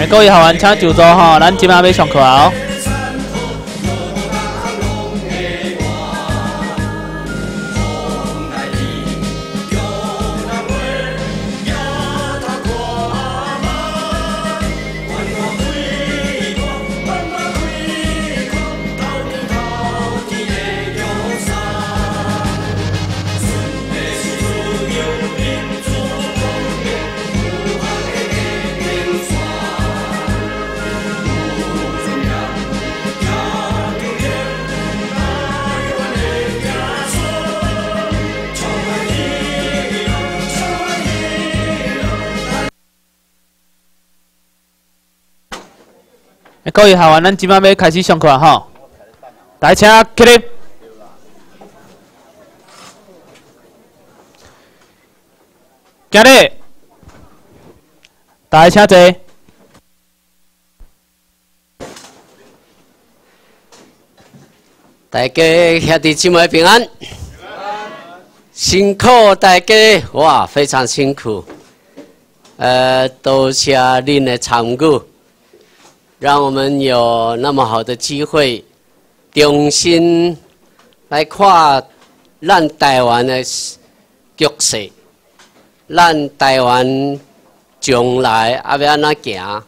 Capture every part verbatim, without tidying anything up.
诶，各位学员请就座吼，咱即马要上课哦。 各位学员，咱即摆要开始上课吼，来，请起立。今日大家请坐。 大家兄弟姊妹平安，辛苦大家，哇，非常辛苦。呃，多谢您的参与。 让我们有那么好的机会，重新来看咱台湾的局势，咱台湾将来要安怎行？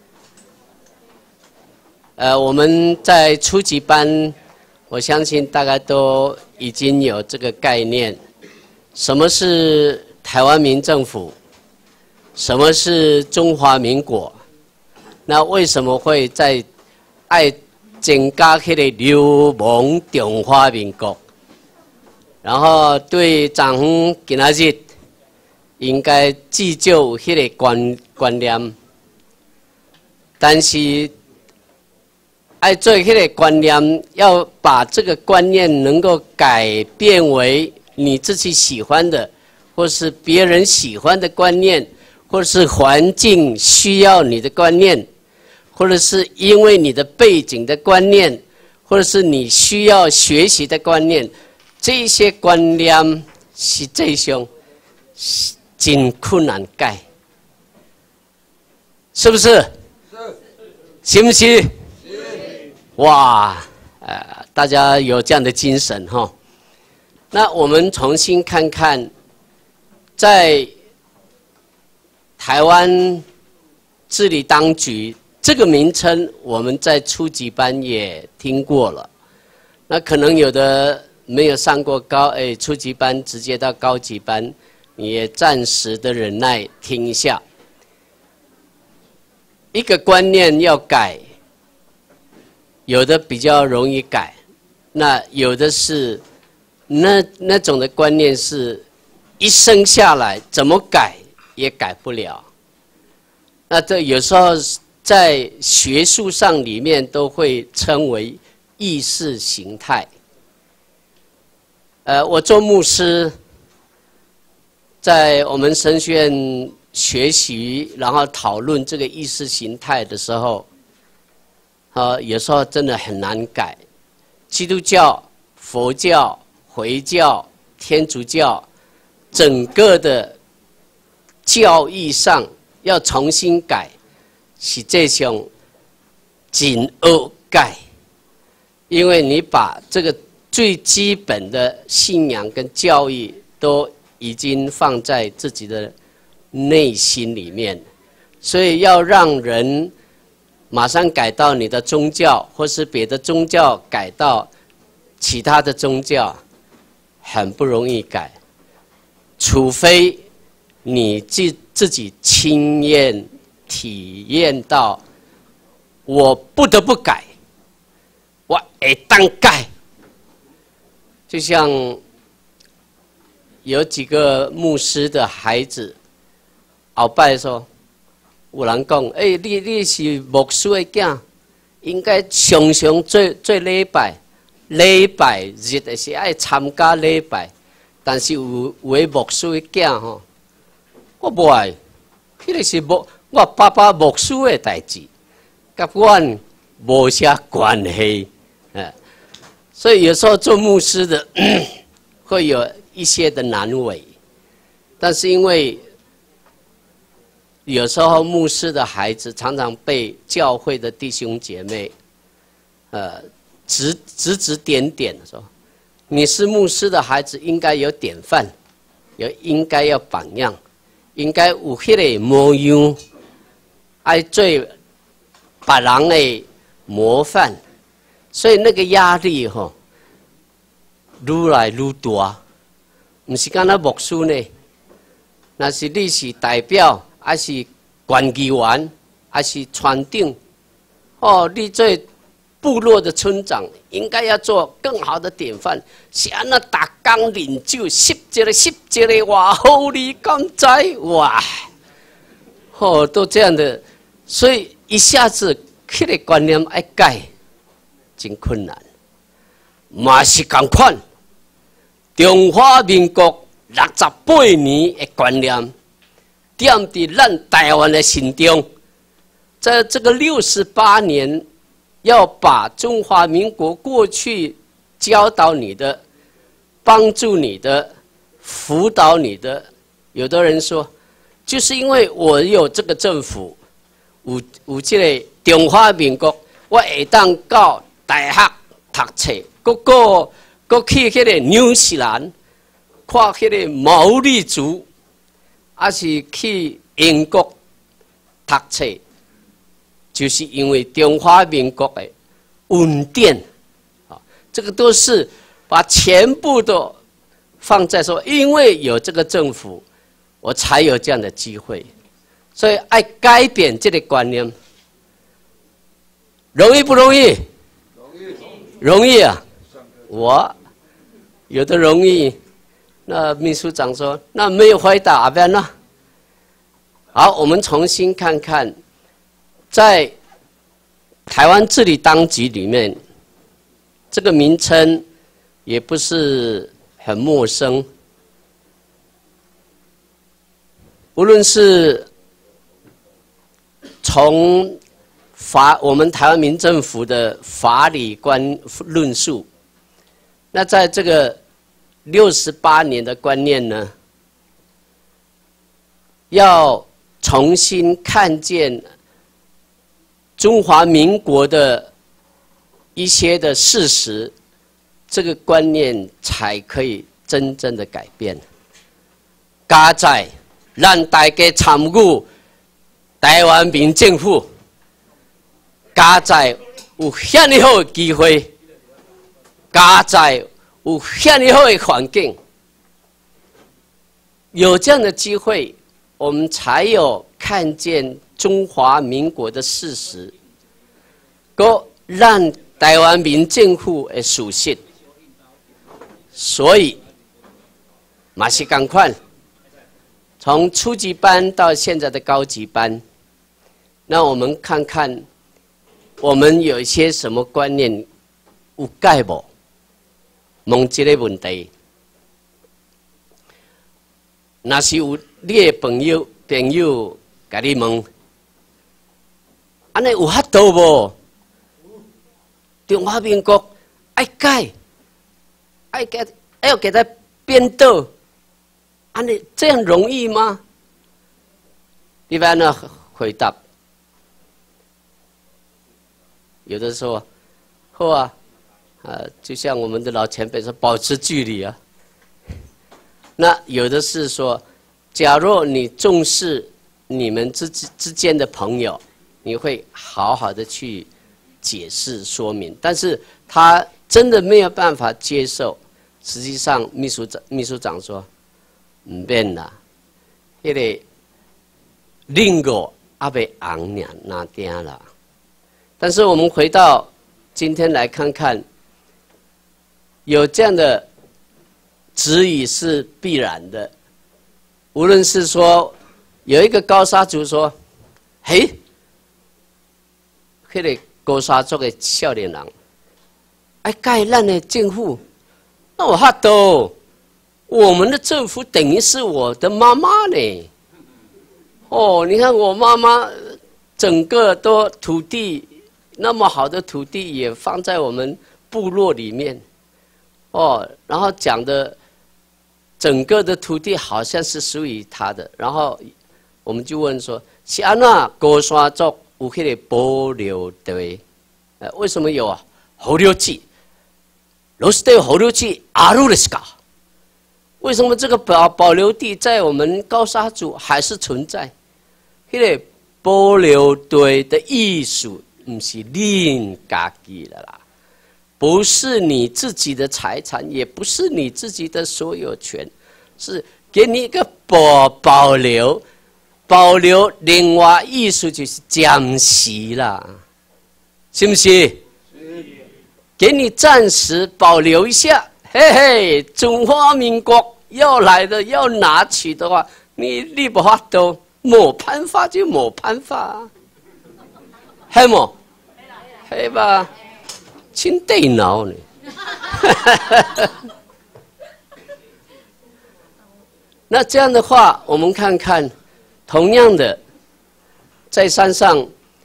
呃，我们在初级班，我相信大家都已经有这个概念：什么是台湾民政府？什么是中华民国？ 那为什么会在爱增加迄个流氓中华民国？然后对昨昏今仔日应该至少有迄个观观念，但是爱做迄个观念，要把这个观念能够改变为你自己喜欢的，或是别人喜欢的观念，或是环境需要你的观念。 或者是因为你的背景的观念，或者是你需要学习的观念，这些观念实际上是真困难改，是不是？是，是不是？是。哇，呃，大家有这样的精神哈。那我们重新看看，在台湾治理当局。 这个名称我们在初级班也听过了，那可能有的没有上过高诶初级班，直接到高级班，你也暂时的忍耐听一下。一个观念要改，有的比较容易改，那有的是那那种的观念是一生下来怎么改也改不了，那这有时候。 在学术上里面都会称为意识形态。呃，我做牧师，在我们神学院学习，然后讨论这个意识形态的时候，呃，有时候真的很难改。基督教、佛教、回教、天主教，整个的教义上要重新改。 实际上，真恶改，因为你把这个最基本的信仰跟教义都已经放在自己的内心里面，所以要让人马上改到你的宗教，或是别的宗教改到其他的宗教，很不容易改，除非你自自己亲验。 体验到，我不得不改，我会当改。就像有几个牧师的孩子，后摆说，有人讲，哎、欸，你你是牧师的囝，应该常常做做礼拜，礼拜日的是爱参加礼拜，但是有有的牧师的囝吼，我不爱，迄个是牧。 我爸爸牧师的代志，甲阮无啥关系，呃，所以有时候做牧师的会有一些的难为，但是因为有时候牧师的孩子常常被教会的弟兄姐妹，呃，指指指点点说，你是牧师的孩子，应该有典范，有应该要榜样，应该有迄个模样，爱做别人的模范，所以那个压力吼、哦，愈来愈大。不是干那牧师呢，那是你是代表，还是管议员，还是船长，哦，你做部落的村长，应该要做更好的典范。是安那打工饮酒，吸一个吸一个，哇，好你敢知哇？哦，都这样的，所以一下子这个观念要改，真困难。嘛是同款。中华民国六十八年的观念，点伫咱台湾的心中，在这个六十八年，要把中华民国过去教导你的、帮助你的、辅导你的，有的人说，就是因为我有这个政府，有有这个中华民国，我会当到大学读册，各个。搁去迄个纽西兰，看迄个毛利族，还是去英国读册，就是因为中华民国的稳定，啊，这个都是把全部都放在说，因为有这个政府，我才有这样的机会，所以爱改变这个观念，容易不容易？容易，容易啊！我。有的容易，那秘书长说：“那没有回答，阿边呢？”好，我们重新看看，在台湾治理当局里面，这个名称也不是很陌生。无论是从法我们台湾民政府的法理观论述，那在这个六十八年的观念呢，要重新看见中华民国的一些的事实，这个观念才可以真正的改变。加在让大家参与台湾民政府，加在有遐尼好的机会，加在有遐尼好的环境，有这样的机会，我们才有看见中华民国的事实，个让台湾民政府的属性。所以，嘛是同款，从初级班到现在的高级班，那我们看看，我们有一些什么观念有改无？问这个问题，若是有你的朋友朋友甲你问，安尼有法度无？中华民国爱改，爱改，要给它变倒，安尼这样容易吗？一般呢回答，有的说，好啊。呃，就像我们的老前辈说，保持距离啊。那有的是说，假若你重视你们之之间的朋友，你会好好的去解释说明。但是他真的没有办法接受。实际上，秘书长秘书长说，唔变啦，迄个另个阿被昂娘那点啦。但是我们回到今天来看看。有这样的质疑是必然的，无论是说有一个高沙族说：“嘿，迄个高沙族的少年人，爱改咱的政府，那我哈都，我们的政府等于是我的妈妈呢。哦，你看我妈妈整个都土地那么好的土地也放在我们部落里面。”哦，然后讲的整个的土地好像是属于他的，然后我们就问说：是安那高山族有迄个保留地？呃，为什么有啊？保留地，罗斯的保留地阿鲁的斯卡。为什么这个保保留地在我们高沙族还是存在？迄个保留地的艺术，不是恁家己的啦，不是你自己的财产，也不是你自己的所有权，是给你一个保保留，保留。另外艺术就是暂时啦，是不是？是。给你暂时保留一下。嘿嘿，中华民国要来的要拿取的话，你你不法都没办法就没办法，系冇？系吧？清电脑呢？那这样的话，我们看看，同样的，在山上，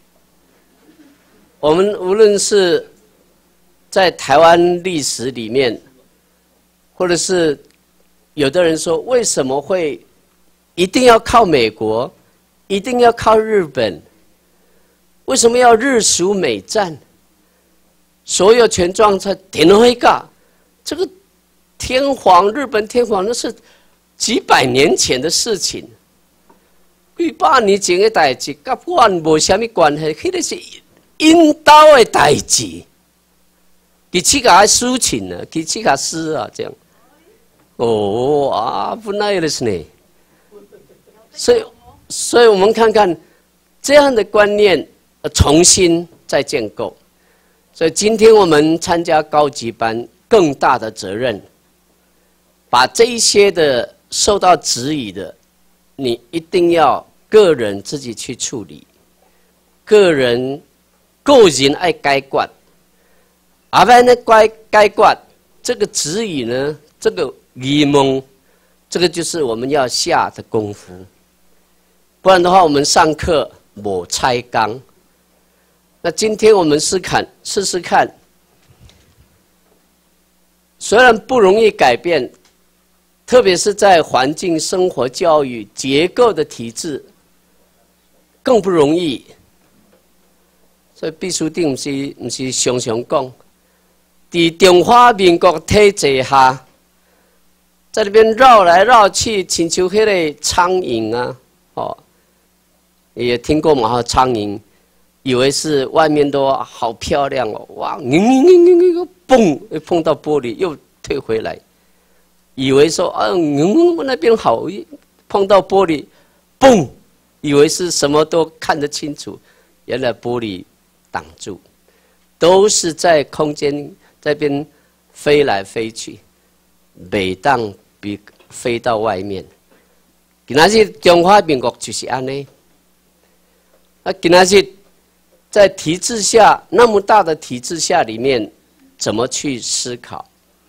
我们无论是在台湾历史里面，或者是有的人说，为什么会一定要靠美国，一定要靠日本？为什么要日苏美战？所有权状在天皇噶，这个天皇，日本天皇那是几百年前的事情，几百年前的代志，跟阮无什么关系，迄个是因兜的代志。其次个事情呢，其次个事啊，这样。哦啊，不那样的是呢。所以，所以我们看看这样的观念，呃，重新再建构。所以今天我们参加高级班，更大的责任，把这一些的受到质疑的，你一定要个人自己去处理，个人个人爱改观，阿不然呢改改观，这个质疑呢，这个疑问，这个就是我们要下的功夫，不然的话，我们上课没拆纲。那今天我们试看试试看，虽然不容易改变，特别是在环境、生活、教育、结构的体制，更不容易。所以必须定不是不是常常讲，在中华民国体制下，在那边绕来绕去，亲像迄个苍蝇啊，哦，也听过嘛，苍蝇。以为是外面都好漂亮哦，哇，嘤嘤嘤嘤嘤，嘣，又碰到玻璃又退回来，以为说啊，嗯，那边好，碰到玻璃，嘣，以为是什么都看得清楚，原来玻璃挡住，都是在空间这边飞来飞去，每当比飞到外面，今仔日中华民国就是安尼，啊，今仔日。在体制下那么大的体制下里面，怎么去思考？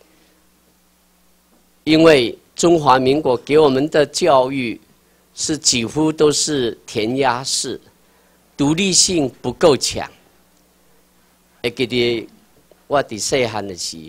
因为中华民国给我们的教育是几乎都是填鸭式，独立性不够强。会记得我伫细汉的时，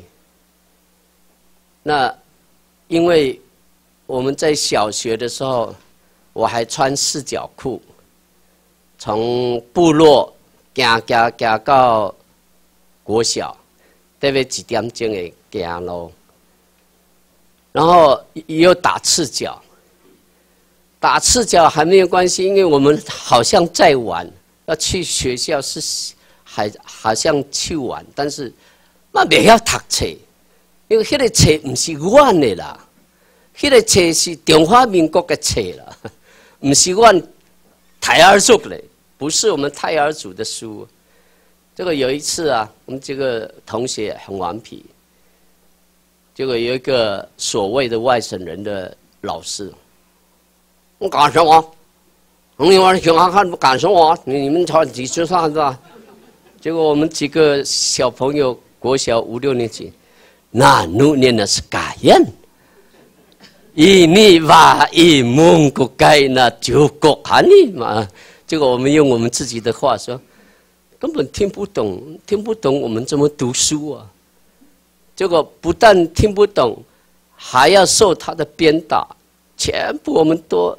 那因为我们在小学的时候，我还穿四角裤，从部落。行行行到国小，大约几点钟的行路，然后又打赤脚，打赤脚还没有关系，因为我们好像在玩，要去学校是还好像去玩，但是嘛袂晓读册，因为迄个册不是阮的啦，迄个册是中华民国的册啦，不是阮台儿族的。不是我们泰尔族的书，这个有一次啊，我们这个同学很顽皮，结果有一个所谓的外省人的老师，我干什么？你玩熊孩看干什么？你们穿几岁上是吧？结果我们几个小朋友，国小五六年级，那努念的是嘎言，一你话一蒙古盖那就国喊你嘛。结果我们用我们自己的话说，根本听不懂，听不懂我们怎么读书啊！结果不但听不懂，还要受他的鞭打，全部我们都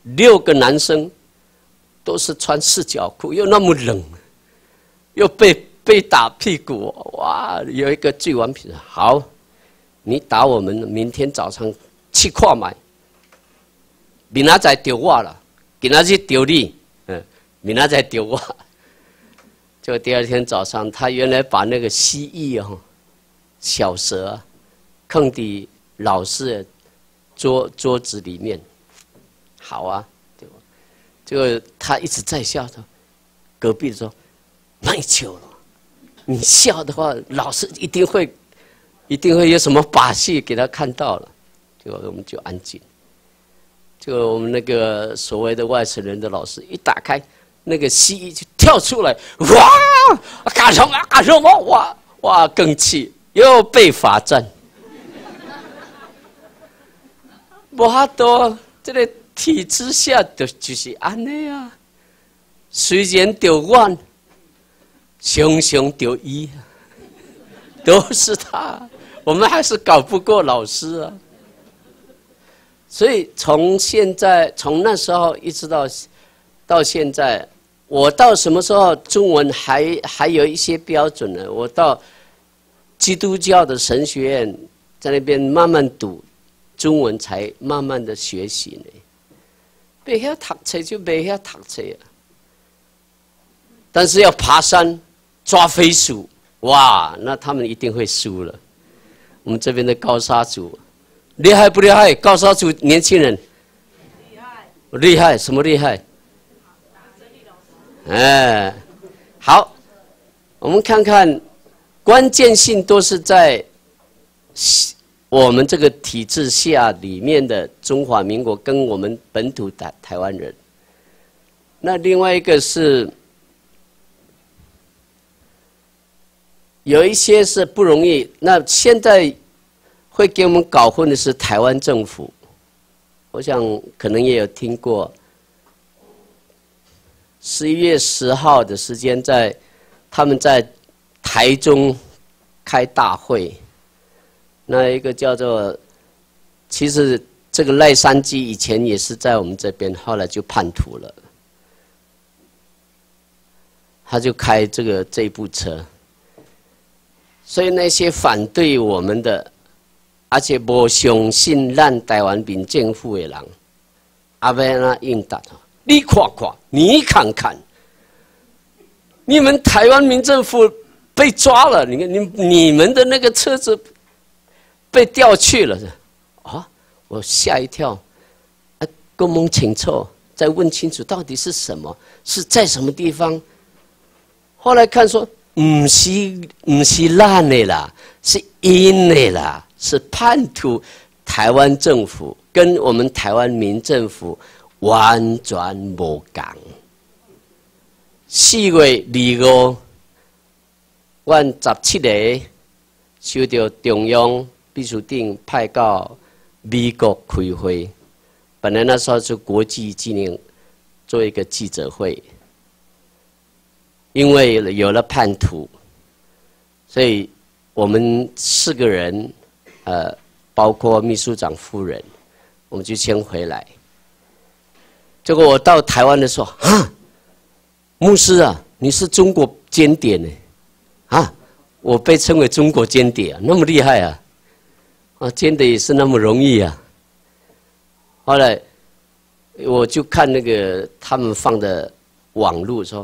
六个男生都是穿四角裤，又那么冷，又被被打屁股，哇！有一个最顽皮的，好，你打我们，明天早上去看买，明仔载丢我了，今仔日丢你，嗯，明仔载丢我。就第二天早上，他原来把那个蜥蜴哦，小蛇、啊，放在老师的桌桌子里面。好啊，对吧？结果他一直在笑，他隔壁说：“卖球了，你笑的话，老师一定会，一定会有什么把戏给他看到了。”结果我们就安静。结果我们那个所谓的外省人的老师一打开。那个蜥蜴就跳出来，哇！干什么？干什么？哇哇！更气，又被罚站。无法度，这个体制下就就是安尼啊。虽然丢我，常常丢伊，都是他，我们还是搞不过老师啊。所以从现在，从那时候一直到到现在。我到什么时候中文还还有一些标准呢？我到基督教的神学院，在那边慢慢读中文，才慢慢的学习呢。没晓读册就没晓读册啊。但是要爬山抓飞鼠，哇，那他们一定会输了。我们这边的高沙族厉害不厉害？高沙族年轻人厉害，厉害什么厉害？哎，好，我们看看，关键性都是在我们这个体制下里面的中华民国跟我们本土台台湾人。那另外一个是，有一些是不容易。那现在会给我们搞混的是台湾政府，我想可能也有听过。十一月十号的时间在，他们在台中开大会。那一个叫做，其实这个赖山基以前也是在我们这边，后来就叛徒了。他就开这个这部车，所以那些反对我们的，而且不相信咱台湾民政府的人，阿要那应答。你看看，你看看，你们台湾民政府被抓了，你看你你们的那个车子被调去了，啊！我吓一跳，啊，公蒙清楚，再问清楚到底是什么，是在什么地方？后来看说，不是不是烂的啦，是阴的啦，是叛徒，台湾政府跟我们台湾民政府。完全无同。四月二五，阮十七个收到中央秘书长派到美国开会，本来那时候是国际纪念做一个记者会，因为有了叛徒，所以我们四个人，呃，包括秘书长夫人，我们就先回来。结果我到台湾的时候，啊，牧师啊，你是中国间谍呢，啊，我被称为中国间谍啊，那么厉害啊，啊，间谍也是那么容易啊。后来我就看那个他们放的网路说，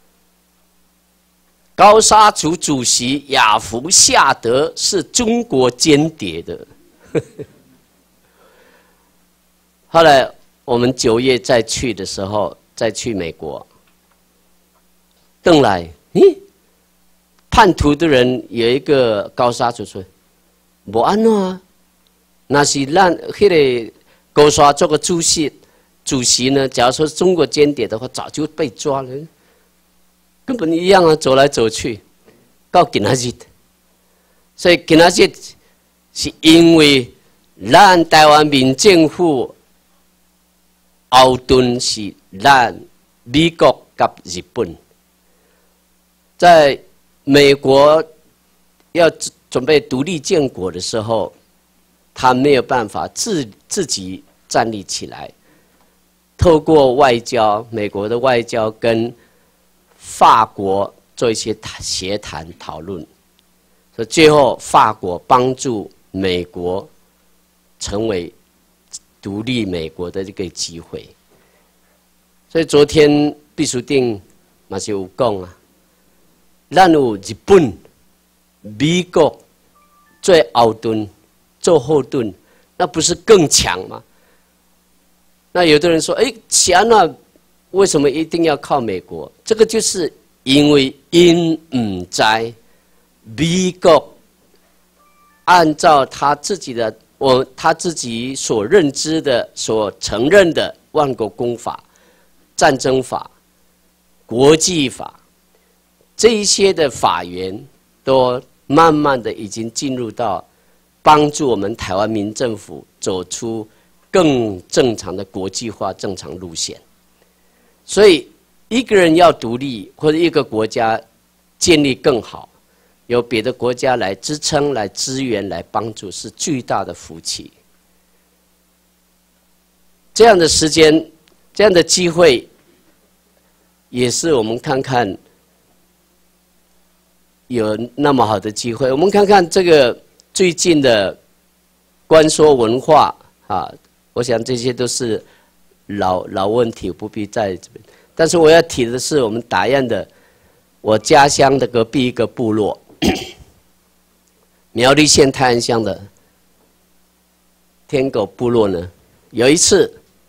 高沙族主席雅福夏德是中国间谍的。后来。我们九月再去的时候，再去美国，邓来，咦，叛徒的人有一个高沙族说，无安怎啊？那是咱迄个高沙做个主席，主席呢，假如说中国间谍的话，早就被抓了，根本一样啊，走来走去，到今仔日，所以今仔日是因为咱台湾民政府。后盾是咱美国跟日本，在美国要准备独立建国的时候，他没有办法自自己站立起来， 透过外交，美国的外交跟法国做一些协谈讨论，所以最后法国帮助美国成为独立美国的这个机会。所以昨天秘书长嘛是有讲啊，咱有日本、美国做后盾、做后盾，那不是更强吗？那有的人说，哎，强啊，为什么一定要靠美国？这个就是因为因唔知美国按照他自己的我他自己所认知的、所承认的万国公法。战争法、国际法这一些的法源，都慢慢的已经进入到帮助我们台湾民政府走出更正常的国际化正常路线。所以，一个人要独立，或者一个国家建立更好，有别的国家来支撑、来支援、来帮助，是巨大的福气。这样的时间。这样的机会，也是我们看看有那么好的机会。我们看看这个最近的关说文化啊，我想这些都是老老问题，不必在这边。但是我要提的是，我们打雁的我家乡的隔壁一个部落，苗栗县泰安乡的天狗部落呢，有一次。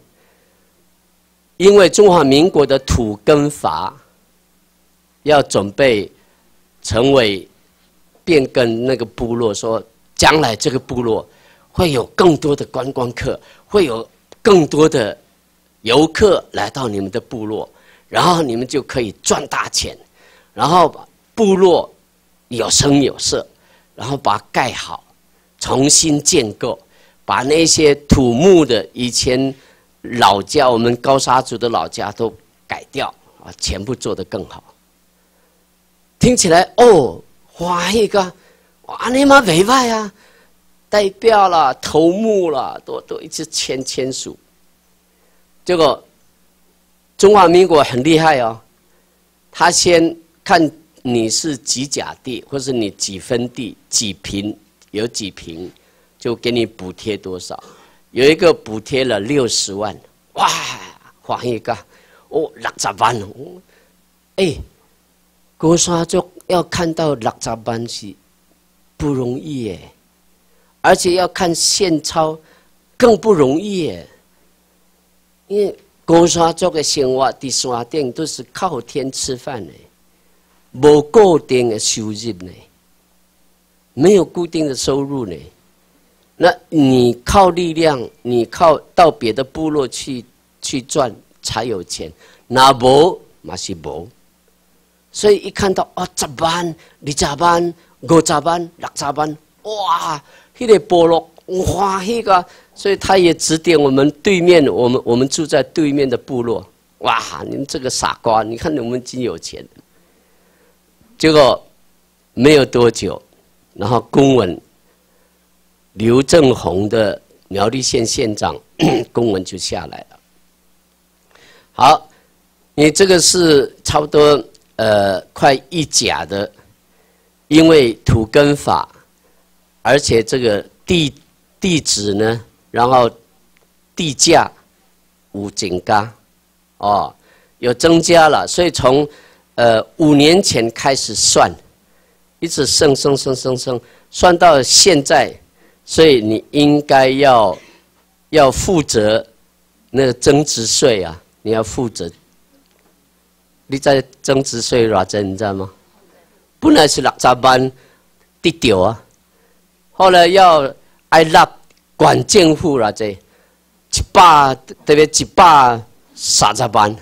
因为中华民国的土耕法要准备成为变更那个部落，说将来这个部落会有更多的观光客，会有更多的游客来到你们的部落，然后你们就可以赚大钱，然后部落有声有色，然后把它盖好，重新建构，把那些土木的以前。老家，我们高沙族的老家都改掉啊，全部做得更好。听起来哦，哇一个，哇你妈委外啊，代表啦、头目啦，都都一直签签署。结果中华民国很厉害哦，他先看你是几甲地，或是你几分地、几坪，有几坪，就给你补贴多少。有一个补贴了六十万，哇！欢一个，哦，六十万哦，哎，高山族要看到六十万是不容易耶，而且要看现钞更不容易耶，因为高山族的生活在山顶都是靠天吃饭的，无固定的收入呢，没有固定的收入呢。那你靠力量，你靠到别的部落去去赚才有钱，那无嘛是无。所以一看到哦，十万、二十万、五十万、六十万，哇，那个部落哇，那个，所以他也指点我们对面，我们我们住在对面的部落，哇，你们这个傻瓜，你看我们真有钱。结果没有多久，然后公文。刘正宏的苗栗县县长公文就下来了。好，你这个是差不多呃快一甲的，因为土耕法，而且这个地地址呢，然后地价有增加，哦，有增加了，所以从呃五年前开始算，一直升升升升升，算到现在。所以你应该要要负责那个增值税啊，你要负责。你在增值税多少你知道吗？本来是六十万跌掉啊，后来要挨纳管政府啦，这一百特别一百三十万。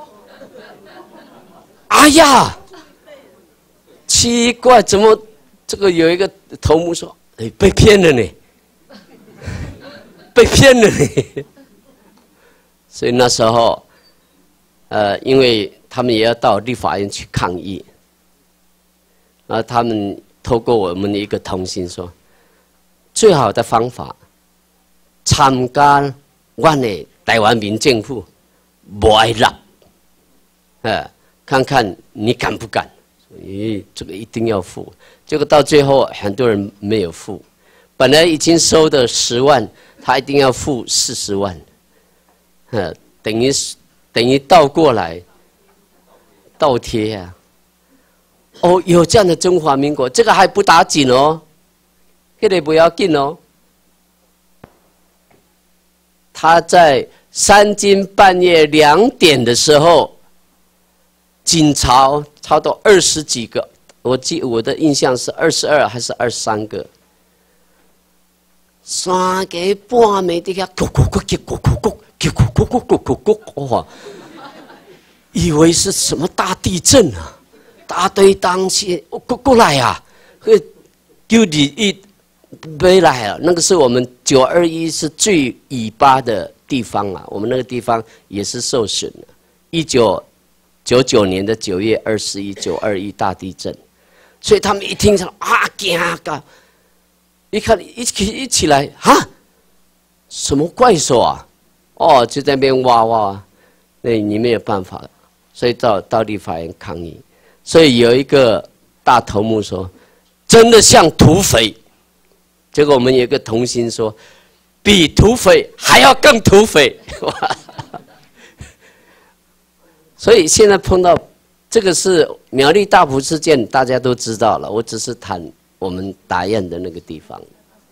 哎呀，奇怪，怎么这个有一个头目说？哎，被骗了呢，被骗了呢。所以那时候，呃，因为他们也要到立法院去抗议，然后他们透过我们的一个通信说，最好的方法，参加我的台湾民政府， 不爱让，哎，看看你敢不敢？咦，这个一定要付。结果到最后，很多人没有付，本来已经收的十万，他一定要付四十万，呃，等于等于倒过来，倒贴啊。哦，有这样的中华民国，这个还不打紧哦，这个不要紧哦。他在三更半夜两点的时候，警察超到二十几个，我记我的印象是二十二还是二十三个。三更半暝底下，咕咕咕咕咕咕咕咕咕咕咕咕咕咕，哇！以为是什么大地震啊，大堆东西过过来啊，就你一。没来啊！那个是我们九二一是最尾巴的地方啊，我们那个地方也是受损了。一九九九年的九月二十一，九二一大地震，所以他们一听说啊，惊啊！一看一起一起来啊，什么怪兽啊？哦，就在那边挖挖，那你没有办法，所以到到立法院抗议。所以有一个大头目说，真的像土匪。结果我们有一个同心说，比土匪还要更土匪。所以现在碰到这个是苗栗大埔事件，大家都知道了。我只是谈我们打雁的那个地方。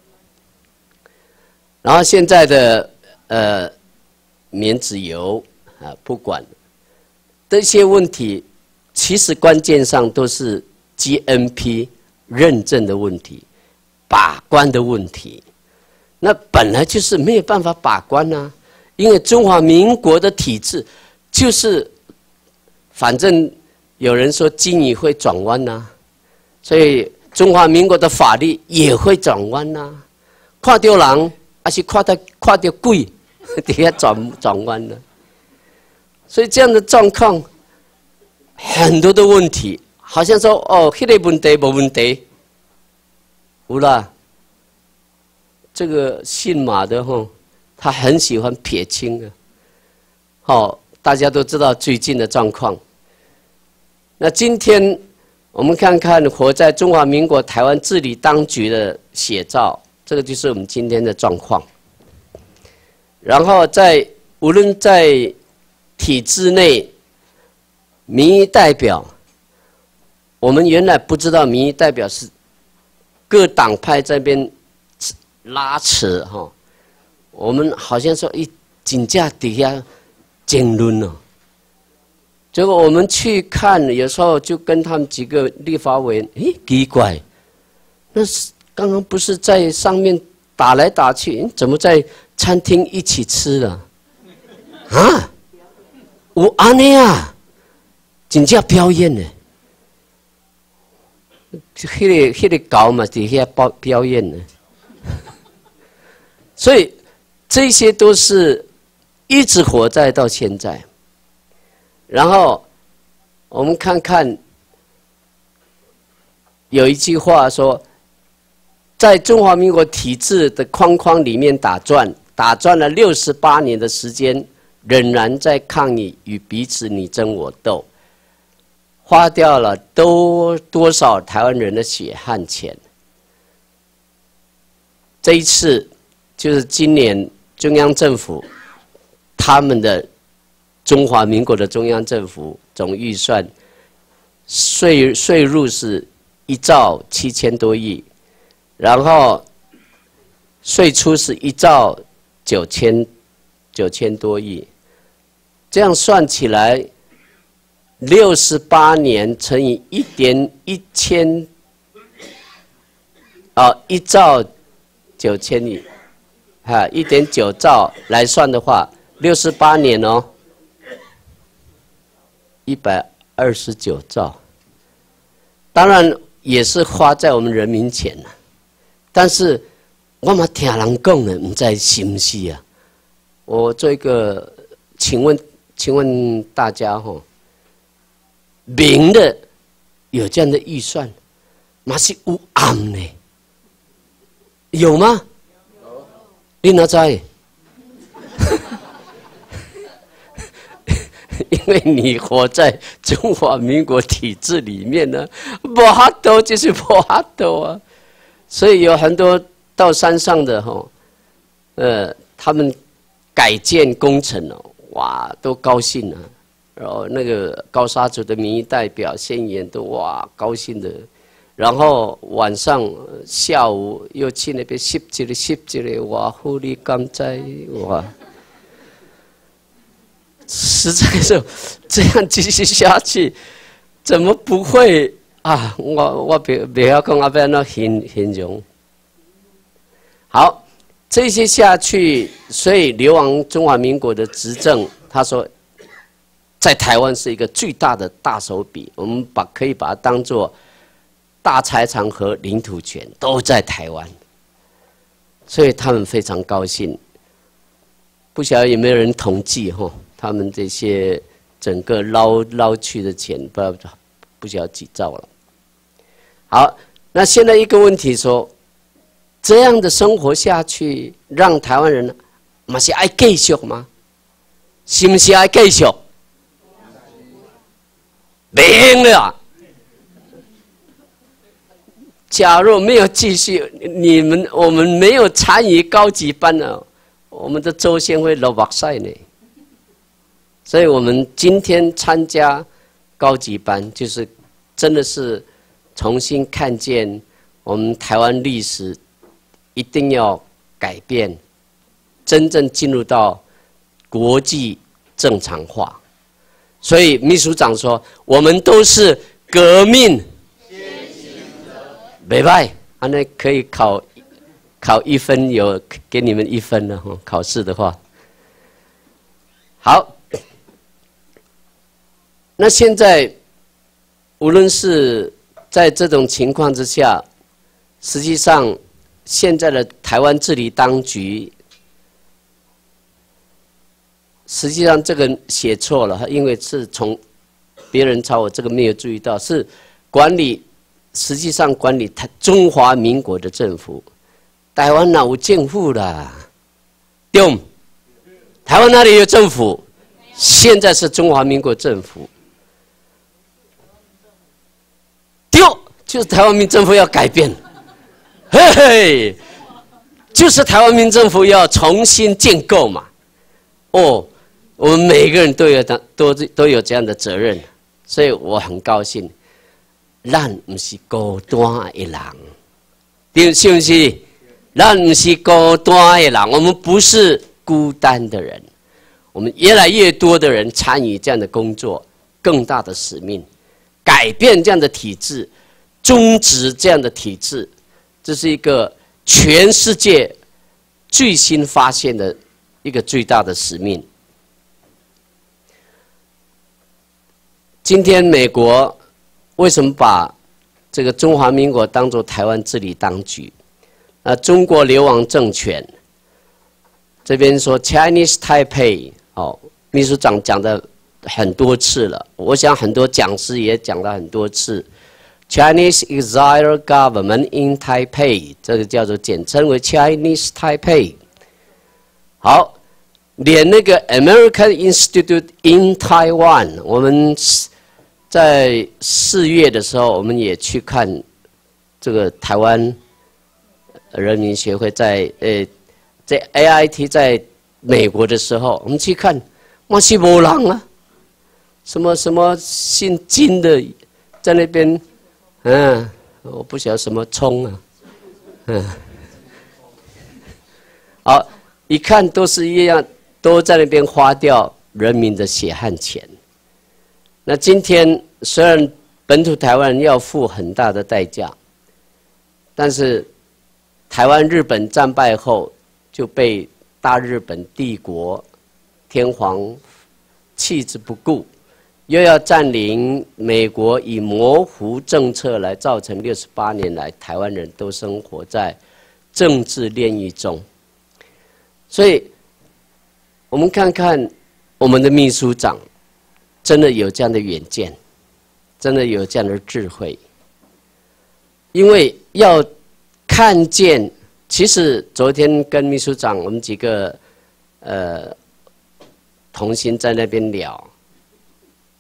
然后现在的呃棉籽油啊，不管这些问题，其实关键上都是 G M P 认证的问题。把关的问题，那本来就是没有办法把关啊，因为中华民国的体制就是，反正有人说金鱼会转弯呐、啊，所以中华民国的法律也会转弯呐、啊，看到人还是看到看到鬼，底下转转弯了，所以这样的状况很多的问题，好像说哦，那个问题没问题。有啦，这个姓马的吼，他很喜欢撇清啊。好，大家都知道最近的状况。那今天我们看看活在中华民国台湾治理当局的写照，这个就是我们今天的状况。然后在无论在体制内，民意代表，我们原来不知道民意代表是。各党派这边拉扯哈，我们好像说一紧架底下争论了，结果我们去看，有时候就跟他们几个立法委员，诶，奇怪，那是刚刚不是在上面打来打去，怎么在餐厅一起吃了？啊，有安尼啊，紧架表演呢？迄个迄个狗嘛，底下表表演呢，所以这些都是一直活在到现在。然后我们看看，有一句话说，在中华民国体制的框框里面打转，打转了六十八年的时间，仍然在抗议与彼此你争我斗。花掉了多多少台湾人的血汗钱？这一次就是今年中央政府他们的中华民国的中央政府总预算税税入是一兆七千多亿，然后税出是一兆九千九千多亿，这样算起来。六十八年乘以一点一千，啊，一兆九千亿，哈，一点九兆来算的话，六十八年哦，一百二十九兆。当然也是花在我们人民钱了，但是我嘛听人讲的，不知道是不是啊？我做一个，请问，请问大家吼？明的有这样的预算，嘛是有暗的，有吗？有。你哪知？ 因为你活在中华民国体制里面呢，不哈多就是不哈多啊。所以有很多到山上的哈，呃，他们改建工程哦，哇，都高兴了。然后那个高沙族的民意代表、县议员都哇高兴的。然后晚上、下午又去那边吸一个吸一个，哇，护理甘在哇。实在是这样继续下去，怎么不会啊？我我别别要讲阿边那形形容。好，这些下去，所以流亡中华民国的执政，他说，在台湾是一个巨大的大手笔，我们把可以把它当作大财产和领土权都在台湾，所以他们非常高兴。不晓得有没有人统计哈？他们这些整个捞捞去的钱，不知道不晓得几兆了。好，那现在一个问题说，这样的生活下去，让台湾人嘛是爱继续吗？是不是爱继续？没用了。假如没有继续，你们我们没有参与高级班呢，我们的周先会落目赛呢。所以我们今天参加高级班，就是真的是重新看见我们台湾历史一定要改变，真正进入到国际正常化。所以秘书长说，我们都是革命先行者，没败，啊，那可以考考一分，有给你们一分了哈，考试的话。好。那现在，无论是在这种情况之下，实际上现在的台湾治理当局，实际上这个写错了，因为是从别人抄，我这个没有注意到，是管理，实际上管理台中华民国的政府，台湾哪有政府啦？对，台湾哪里有政府？现在是中华民国政府。就是台湾民政府要改变，嘿嘿，就是台湾民政府要重新建构嘛。哦，我们每个人都有都都有这样的责任，所以我很高兴。咱不是孤单的人，对，是不是？咱不是孤单的人，我们不是孤单的人，我们越来越多的人参与这样的工作，更大的使命，改变这样的体制。终止这样的体制，这是一个全世界最新发现的一个最大的使命。今天美国为什么把这个中华民国当作台湾治理当局？呃，中国流亡政权这边说 Chinese Taipei， 哦，秘书长讲的很多次了，我想很多讲师也讲了很多次。Chinese Exile Government in Taipei， 这个叫做简称为 Chinese Taipei。好，连那个 American Institute in Taiwan， 我们在四月的时候，我们也去看这个台湾人民协会在呃在 A I T 在美国的时候，我们去看，嘛是没人啊，什么什么姓金的在那边。嗯，我不晓得什么葱啊，嗯，好，一看都是一样，都在那边花掉人民的血汗钱。那今天虽然本土台湾人要付很大的代价，但是台湾日本战败后就被大日本帝国天皇弃之不顾。又要占领美国，以模糊政策来造成六十八年来台湾人都生活在政治炼狱中。所以，我们看看我们的秘书长，真的有这样的远见，真的有这样的智慧。因为要看见，其实昨天跟秘书长我们几个呃同行在那边聊。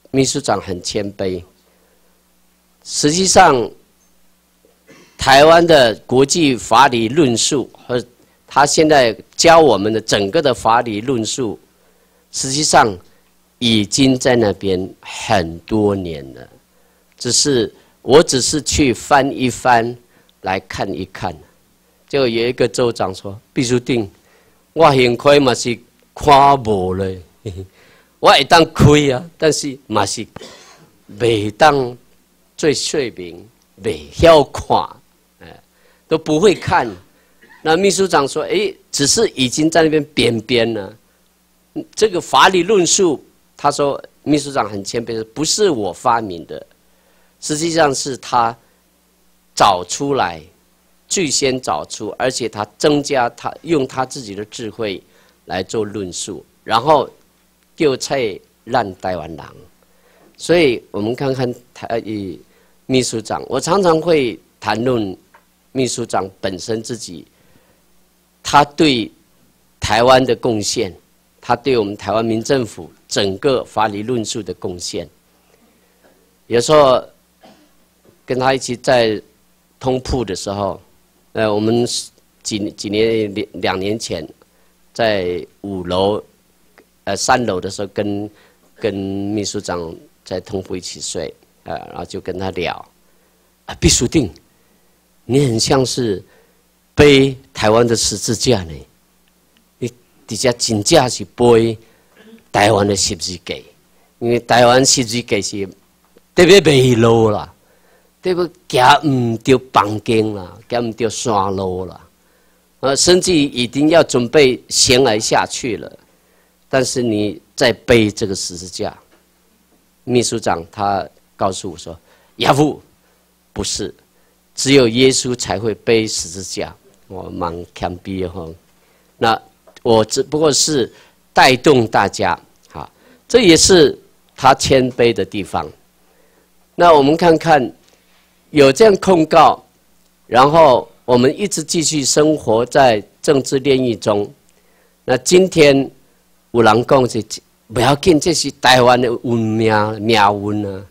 秘书长很谦卑。实际上，台湾的国际法理论述和他现在教我们的整个的法理论述，实际上已经在那边很多年了。只是我只是去翻一翻，来看一看。就有一个州长说：“秘书长，我幸亏嘛是看无嘞，我会当开啊，但是嘛是未当最睡明，未晓看，哎，都不会看。”那秘书长说：“哎，只是已经在那边编编了。这个法理论述，他说秘书长很谦卑的，不是我发明的，实际上是他找出来。”最先找出，而且他增加他用他自己的智慧来做论述，然后就菜烂台湾人。所以我们看看台秘书长，我常常会谈论秘书长本身自己，他对台湾的贡献，他对我们台湾民政府整个法理论述的贡献。有时候跟他一起在通铺的时候。呃，我们几几年两两年前，在五楼、呃三楼的时候跟，跟秘书长在通铺一起睡，呃，然后就跟他聊，啊，秘书长，你很像是背台湾的十字架呢，你底下真正是背台湾的十字架，因为台湾十字架是特别袂路啦。对不？行唔到房间啦，行唔到山路啦，呃，甚至已经要准备悬崖下去了。但是你在背这个十字架，秘书长他告诉我说：“亚父，不是，只有耶稣才会背十字架。”我蛮谦卑哈。那我只不过是带动大家，好，这也是他谦卑的地方。那我们看看。有这样控告，然后我们一直继续生活在政治炼狱中。那今天有人讲是不要紧，这是台湾的运命命运啊。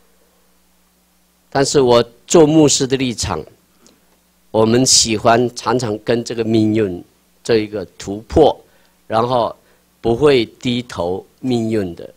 但是我做牧师的立场，我们喜欢常常跟这个命运这一个突破，然后不会低头命运的。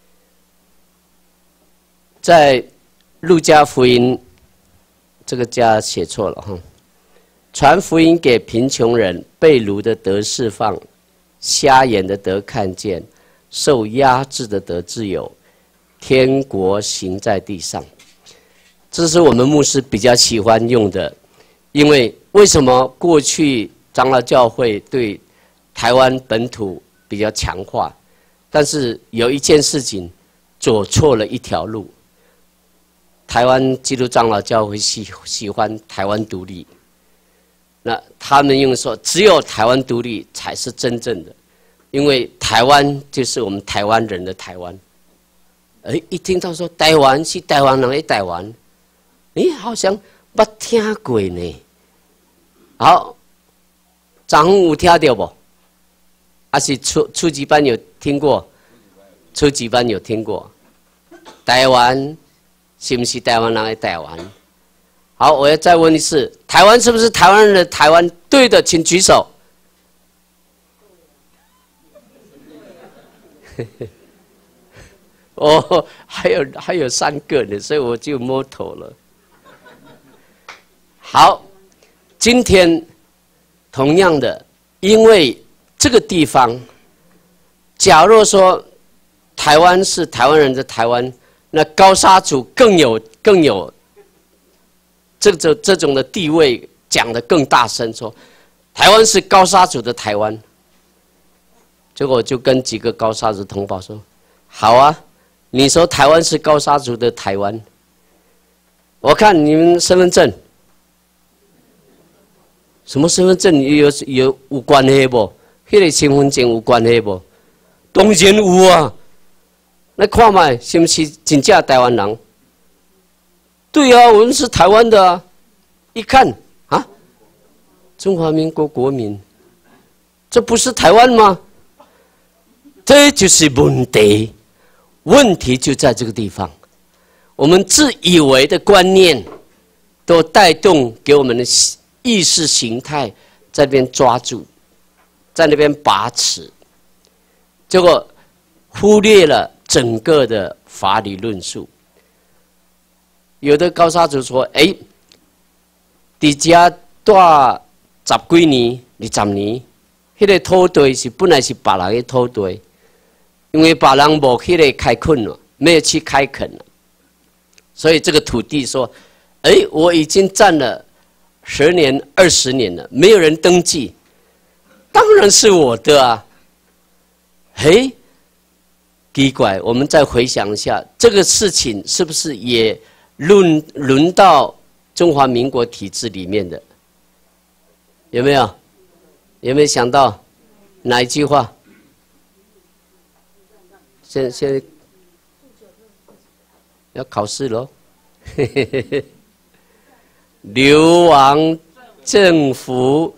在路加福音。这个家写错了哈，传福音给贫穷人，被掳的得释放，瞎眼的得看见，受压制的得自由，天国行在地上。这是我们牧师比较喜欢用的，因为为什么过去长老教会对台湾本土比较强化，但是有一件事情走错了一条路。台湾基督长老教会喜喜欢台湾独立，那他们用说只有台湾独立才是真正的，因为台湾就是我们台湾人的台湾。哎，一听到说台湾是台湾人的台湾，哎，好像没听过呢。好，张宏有听到不？还是初初级班有听过？初级班有听过？台湾。是不是台湾人的台湾？好，我要再问一次，台湾是不是台湾人的台湾？对的，请举手。哦，还有还有三个呢，所以我就摸头了。好，今天同样的，因为这个地方，假若说台湾是台湾人的台湾。那高沙族更有更有这种这种的地位，讲得更大声，说台湾是高沙族的台湾。结果我就跟几个高沙族同胞说：“好啊，你说台湾是高沙族的台湾，我看你们身份证，什么身份证有有有关系不？那个身份证有关系不？当然有啊。”来看嘛，是不是真正台湾人？对啊，我们是台湾的啊。一看啊，中华民国国民，这不是台湾吗？这就是问题。 问题就在这个地方，我们自以为的观念，都带动给我们的意识形态在那边抓住，在那边把持，结果忽略了整个的法理论述。有的高沙族说：“哎，伫遮住十几年、二十年，迄、那个土地是本来是别人的土地。”因为别人无迄个开垦了，没有去开垦了，所以这个土地说：“哎，我已经占了十年、二十年了，没有人登记，当然是我的啊。”嘿，奇怪，我们再回想一下，这个事情是不是也轮轮到中华民国体制里面的？有没有？有没有想到哪一句话？现现在要考试喽，流亡政府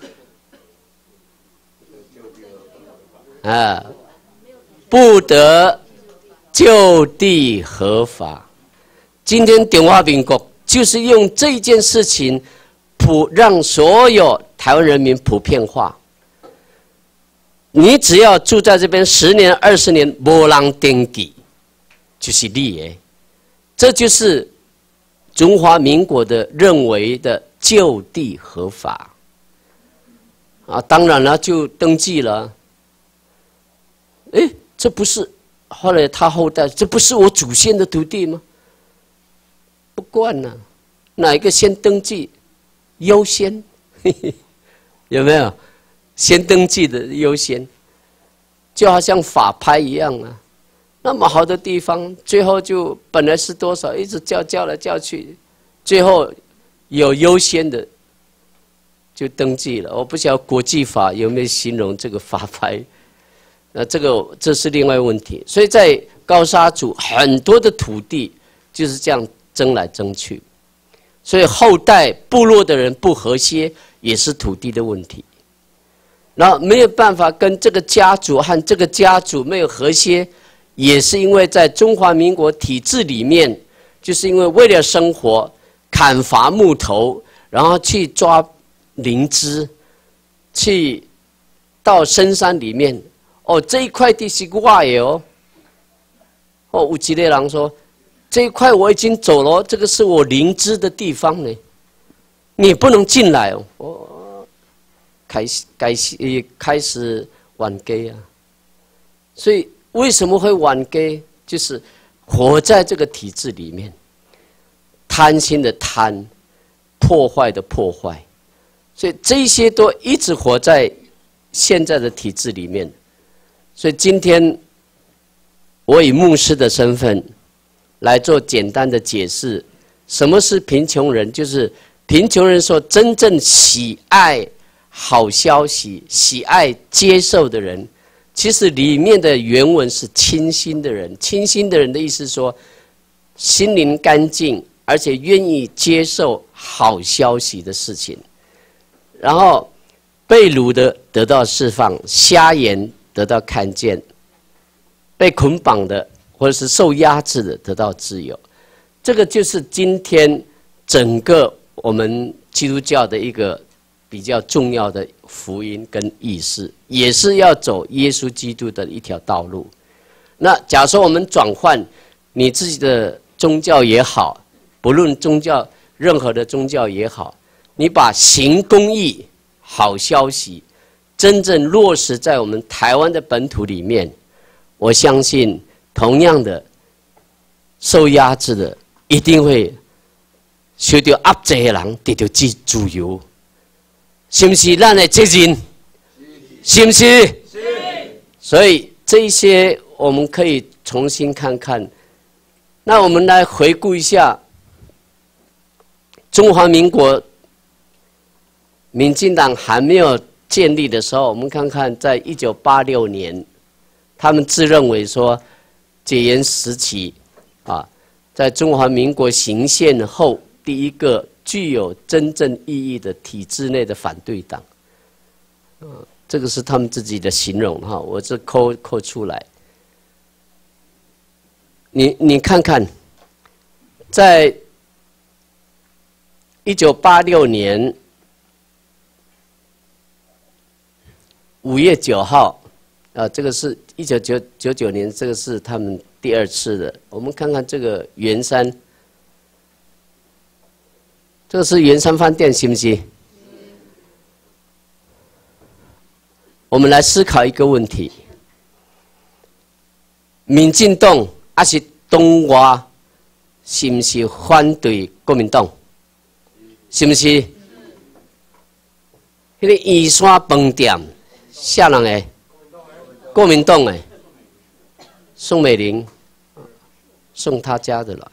啊，不得就地合法。今天中华民国就是用这件事情普让所有台湾人民普遍化。你只要住在这边十年、二十年，没人登记，就是你的。这就是中华民国的认为的就地合法。啊，当然了，就登记了。哎，这不是后来他后代，这不是我祖先的土地吗？不管了，哪一个先登记优先？有没有？先登记的优先，就好像法拍一样啊。那么好的地方，最后就本来是多少，一直叫叫来叫去，最后有优先的就登记了。我不晓得国际法有没有形容这个法拍，那这个这是另外一个问题。所以在高沙族很多的土地就是这样争来争去，所以后代部落的人不和谐也是土地的问题。然后没有办法跟这个家族和这个家族没有和谐，也是因为在中华民国体制里面，就是因为为了生活砍伐木头，然后去抓灵芝，去到深山里面，哦，这一块地是我的哦，哦，有一个人说，这一块我已经走了，这个是我灵芝的地方呢，你也不能进来哦。哦开始开始开始玩 gay 啊，所以为什么会玩 gay？ 就是活在这个体制里面，贪心的贪，破坏的破坏，所以这些都一直活在现在的体制里面。所以今天我以牧师的身份来做简单的解释，什么是贫穷人？就是贫穷人所真正喜爱好消息、喜爱接受的人，其实里面的原文是清心的人。清心的人的意思是说，心灵干净，而且愿意接受好消息的事情。然后被掳的得到释放，瞎眼得到看见，被捆绑的或者是受压制的得到自由。这个就是今天整个我们基督教的一个比较重要的福音跟意识，也是要走耶稣基督的一条道路。那假如说我们转换你自己的宗教也好，不论宗教任何的宗教也好，你把行公义、好消息真正落实在我们台湾的本土里面，我相信同样的受压制的一定会受到压制的人得到自自由。是不是咱的责任？是不是？是。所以这一些我们可以重新看看。那我们来回顾一下中华民国民进党还没有建立的时候，我们看看在一九八六年，他们自认为说解严时期啊，在中华民国行宪后第一个具有真正意义的体制内的反对党，呃，这个是他们自己的形容哈，我这抠抠出来。 你你看看，在一九八六年五月九号，啊，这个是一九九九九年，这个是他们第二次的。我们看看这个圆山，这个是圆山饭店，是不是？我们来思考一个问题：民进党还是党外，是不是反对国民党？是不是？那个圆山饭店，啥人的？国民党的，宋美龄，送他家的了。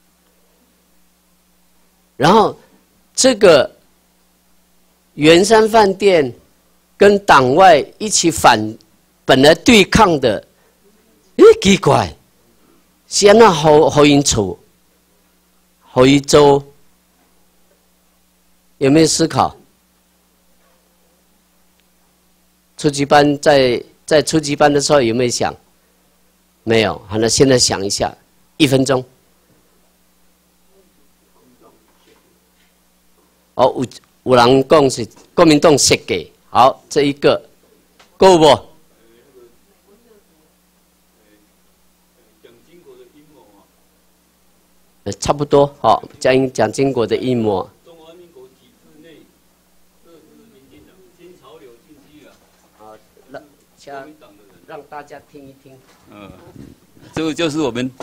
然后这个圆山饭店跟党外一起反，本来对抗的，咦，奇怪，是安那好好因处，好因做，有没有思考？初级班在在初级班的时候有没有想？没有，好，那现在想一下，一分钟。哦，有有人讲是国民党设计，好，这一个够不？呃，差不多，好，蒋蒋经国的阴谋。中华民国体制内，这是民进党新潮流进去了。好，让让让大家听一听。 嗯，这个就是我们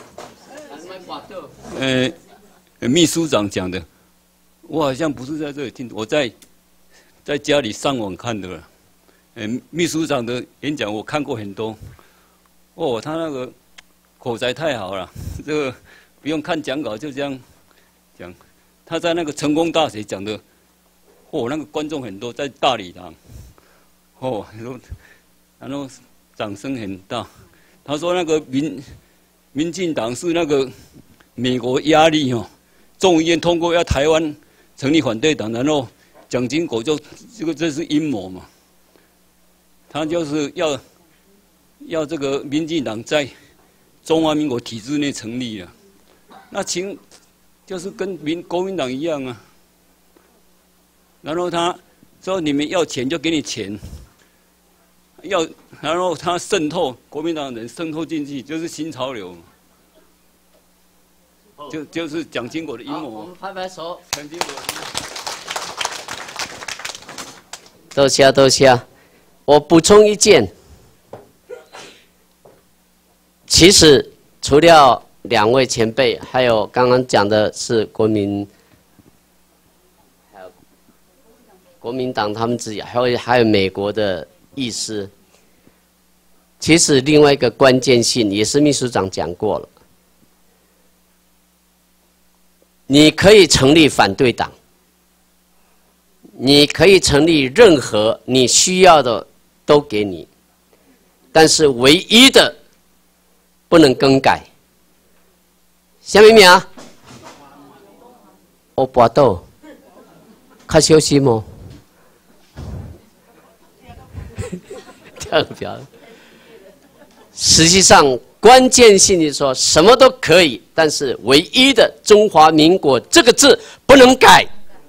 呃秘书长讲的。我好像不是在这里听，我在在家里上网看的了。嗯，秘书长的演讲我看过很多。哦，他那个口才太好了，这个不用看讲稿就这样讲。他在那个成功大学讲的，哦，那个观众很多，在大礼堂，哦，然后然后掌声很大。他说那个民民进党是那个美国压力哦，众议院通过要台湾成立反对党，然后蒋经国就这个这是阴谋嘛，他就是要要这个民进党在中华民国体制内成立了，那情就是跟民国民党一样啊。然后他说你们要钱就给你钱，要然后他渗透国民党人渗透进去，就是新潮流。就就是蒋经国的阴谋。 我们拍拍手。 蒋经国的阴谋。 多谢多谢。我补充一件，其实除了两位前辈，还有刚刚讲的是国民，还有国民党他们自己，还有还有美国的意思。其实另外一个关键性也是秘书长讲过了。你可以成立反对党，你可以成立任何你需要的都给你，但是唯一的不能更改。什么名？我巴豆，较小心哦。这样表，实际上。关键性的说，什么都可以，但是唯一的中华民国这个字不能改。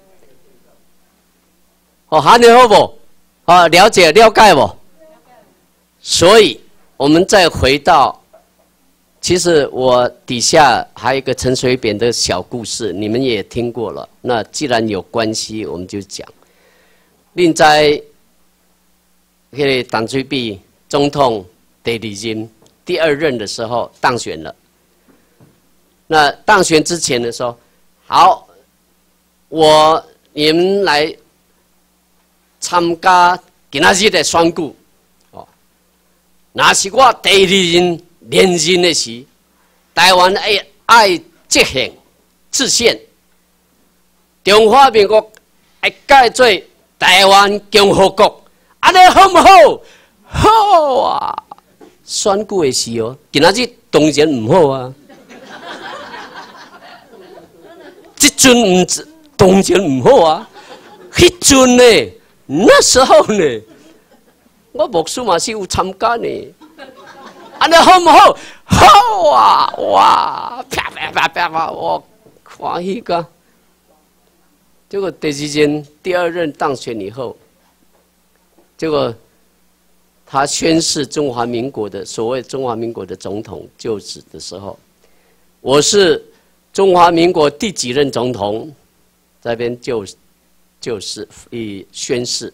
哦，还能好不？啊，了解了解不？所以，我们再回到，其实我底下还有一个陈水扁的小故事，你们也听过了。那既然有关系，我们就讲。另在，那个党水扁总统第二任。第二任的时候当选了，那当选之前的时候，好，我你们来参加今仔日的选举，哦，那是我第二任连任的时，台湾爱爱即兴制宪，中华民国会改做台湾共和国，安尼好唔好？好啊！选举的时哦，今仔日当然唔好啊。这阵唔当然唔好啊。迄阵呢，那时候呢，我牧师嘛是有参加呢。 安尼好唔好？好啊！哇，啪啪啪啪啪，我欢喜个。结果第二任第二任当选以后，结果他宣誓中华民国的所谓中华民国的总统就职的时候，我是中华民国第几任总统？这边就就是以宣誓，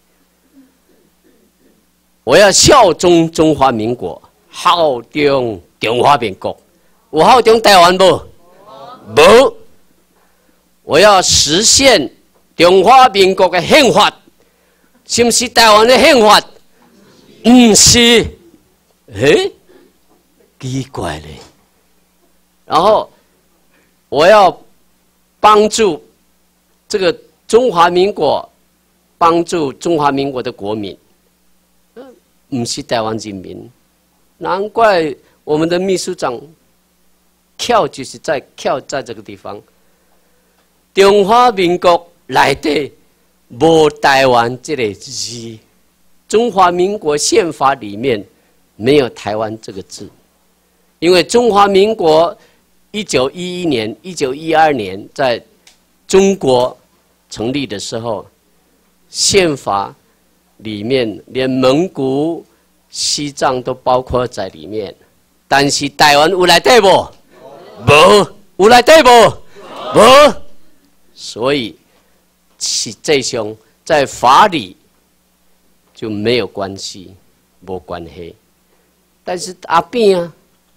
我要效忠中华民国，效忠中华民国。有效忠台湾不？无。我要实现中华民国的宪法，是不是台湾的宪法？不是。诶，奇怪嘞。然后我要帮助这个中华民国，帮助中华民国的国民，不是台湾人民。难怪我们的秘书长跳就是在跳在这个地方。中华民国内底无台湾这个字，中华民国宪法里面没有台湾这个字，因为中华民国一九一一年、一九一二年在中国成立的时候，宪法里面连蒙古、西藏都包括在里面，但是台湾有内底无？无，有内底无？无。所以，实际上在法理就没有关系，没关系。但是阿扁啊，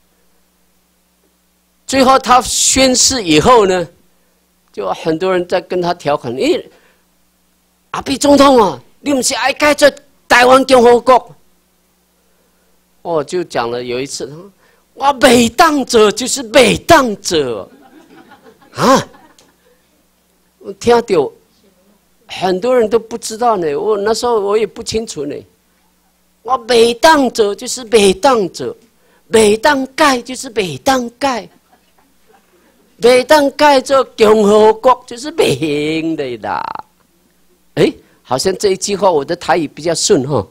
最后他宣誓以后呢，就很多人在跟他调侃：诶，阿扁总统啊，你不是爱改做台湾共和国？哦，就讲了有一次，我每当者就是每当者啊。我听到很多人都不知道呢，我那时候我也不清楚呢。我每当者就是每当者，每当改就是每当改，每当改做共和国就是不行的啦。哎，好像这一句话我的台语比较顺哈，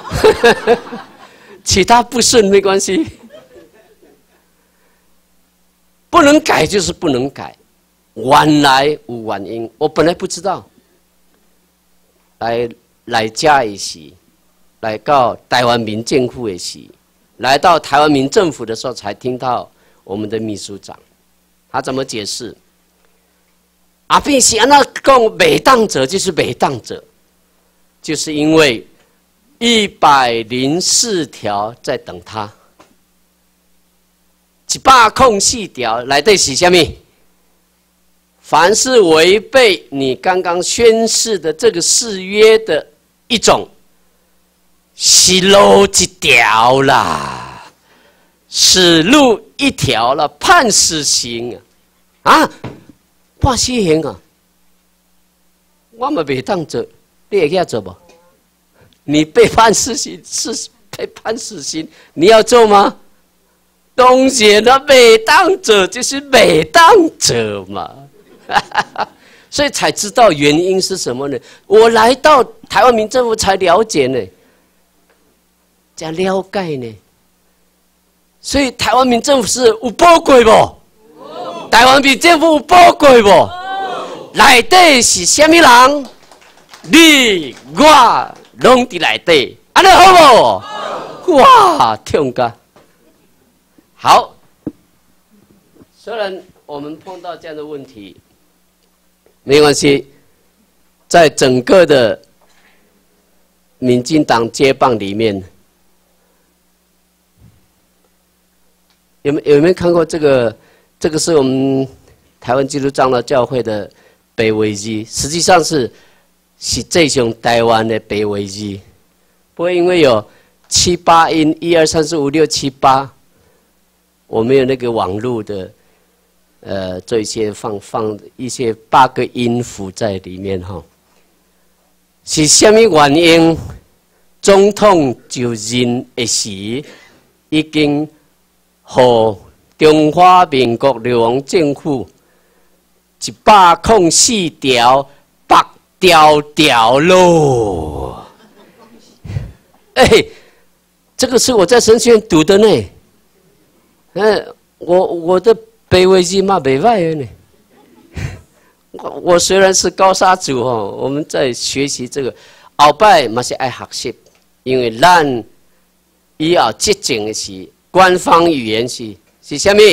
其他不顺没关系，不能改就是不能改。原来有原因，我本来不知道。来来家的时，来到台湾民政府的时，来到台湾民政府的时候，才听到我们的秘书长，他怎么解释？阿扁是安那讲，每当者就是每当者，就是因为一百零四条在等他，一百空四条来对是什么？凡是违背你刚刚宣誓的这个誓约的一种，是漏一条啦，死路一条了，判死刑啊！啊，判死刑啊！我们没当做，你会要做不？你被判死刑是被判死刑，你要做吗？当然了，没当者就是没当者嘛。所以才知道原因是什么呢？我来到台湾民政府才了解呢，才了解呢。所以台湾民政府是有宝贵不？台湾民政府有宝贵不？内底是什么人？你我拢伫内底，安尼好不？哇，痛噶！好，虽然我们碰到这样的问题。没关系，在整个的民进党接棒里面，有没有有没有看过这个？这个是我们台湾基督长老教会的北维基，实际上是是这种台湾的北维基。不过因为有七八音，一二三四五六七八，我们有那个网络的。呃，做一些放放一些八个音符在里面哈，是什么原因？总统就任的时，已经和中华民国流亡政府一百零四条白条条咯。哎、欸， 这个是我在神学院读的呢。嗯，我我的北魏字嘛北外的呢。我我虽然是高沙族哦，我们在学习这个，后摆嘛是爱学习，因为咱以后接近的是官方语言是是什么？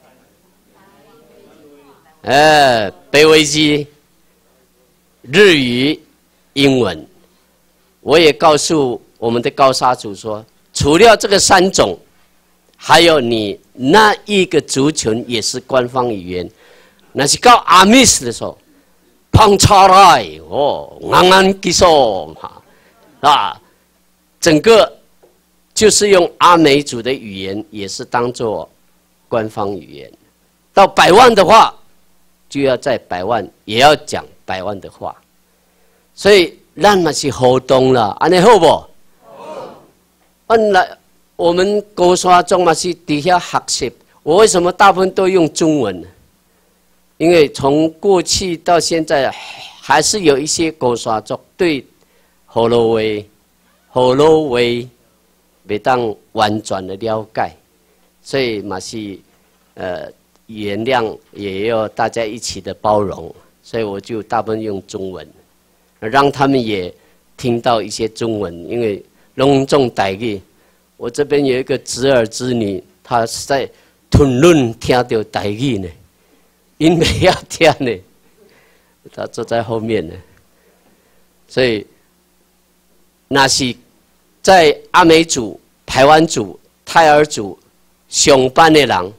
呃，北魏字、日语、英文。我也告诉我们的高沙族说，除了这个三种，还有你那一个族群也是官方语言。那是到阿密斯的时候，胖查来哦，安安吉索哈啊，整个就是用阿美族的语言，也是当做官方语言。到百万的话，就要在百万也要讲百万的话，所以咱嘛是互动啦，安尼好不？好。本来我们高山中嘛是底下学习，我为什么大部分都用中文呢？因为从过去到现在，还是有一些高山族对河洛话、河洛话未当完全的了解，所以嘛是呃原谅，也要大家一起的包容，所以我就大部分用中文，让他们也听到一些中文，因为隆重台语。我这边有一个侄儿侄女，他是在吞论听到台语呢。因为要听呢，他坐在后面呢，所以那是在阿美族、排湾族、泰尔族上班的人，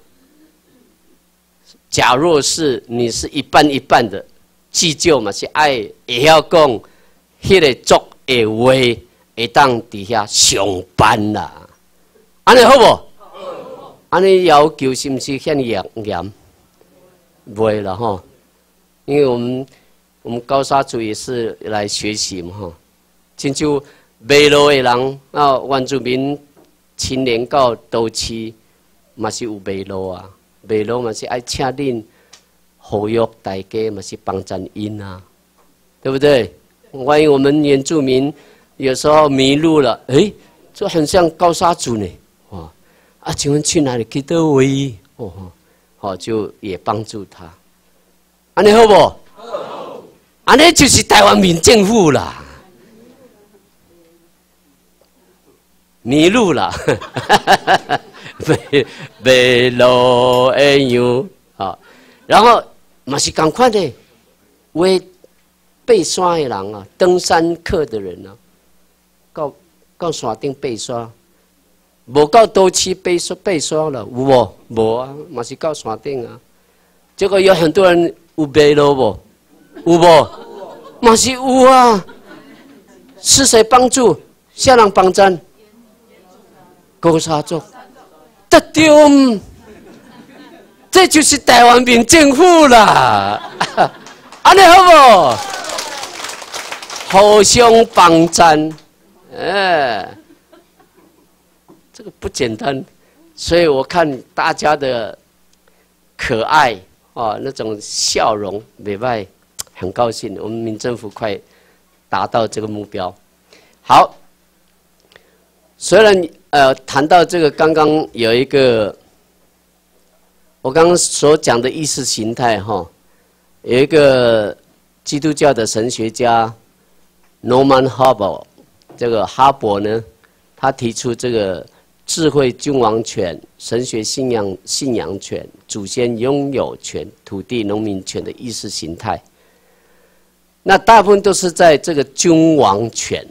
假若是你是一半一半的，至少嘛是爱会晓讲迄个族的话，会当伫遐上班啦。安尼好无？好。安尼要求是毋是遐尼严严？不会了哈，因为我们我们高沙族也是来学习嘛哈。亲像卖路的人啊，原住民青年到都市嘛是有卖路啊，卖路嘛是爱请恁呼吁大家嘛是帮衬因啊，对不对？万一我们原住民有时候迷路了，诶，这很像高沙族呢，哦，啊，请问去哪里？去到位哦。好，就也帮助他，安尼好不？好，安尼就是台湾民政府啦，迷路了，迷迷路的样啊，然后嘛是赶快的，为爬山的人啊，登山客的人啊，到到山顶爬山。无到都市爬山爬山了，有无？无啊，嘛是到山顶啊。结果有很多人有迷路无？有无？嘛是有啊。是谁帮助？啥人帮衬？高沙族。得对，这就是台湾民政府啦。安尼好无？互相帮衬，哎。这个不简单，所以我看大家的可爱啊，那种笑容，美外很高兴。我们民政府快达到这个目标。好，虽然呃谈到这个，刚刚有一个我刚刚所讲的意识形态哈，有一个基督教的神学家 Norman Harbor， 这个哈伯呢，他提出这个。智慧君王权、神学信仰信仰权、祖先拥有权、土地农民权的意识形态，那大部分都是在这个君王权。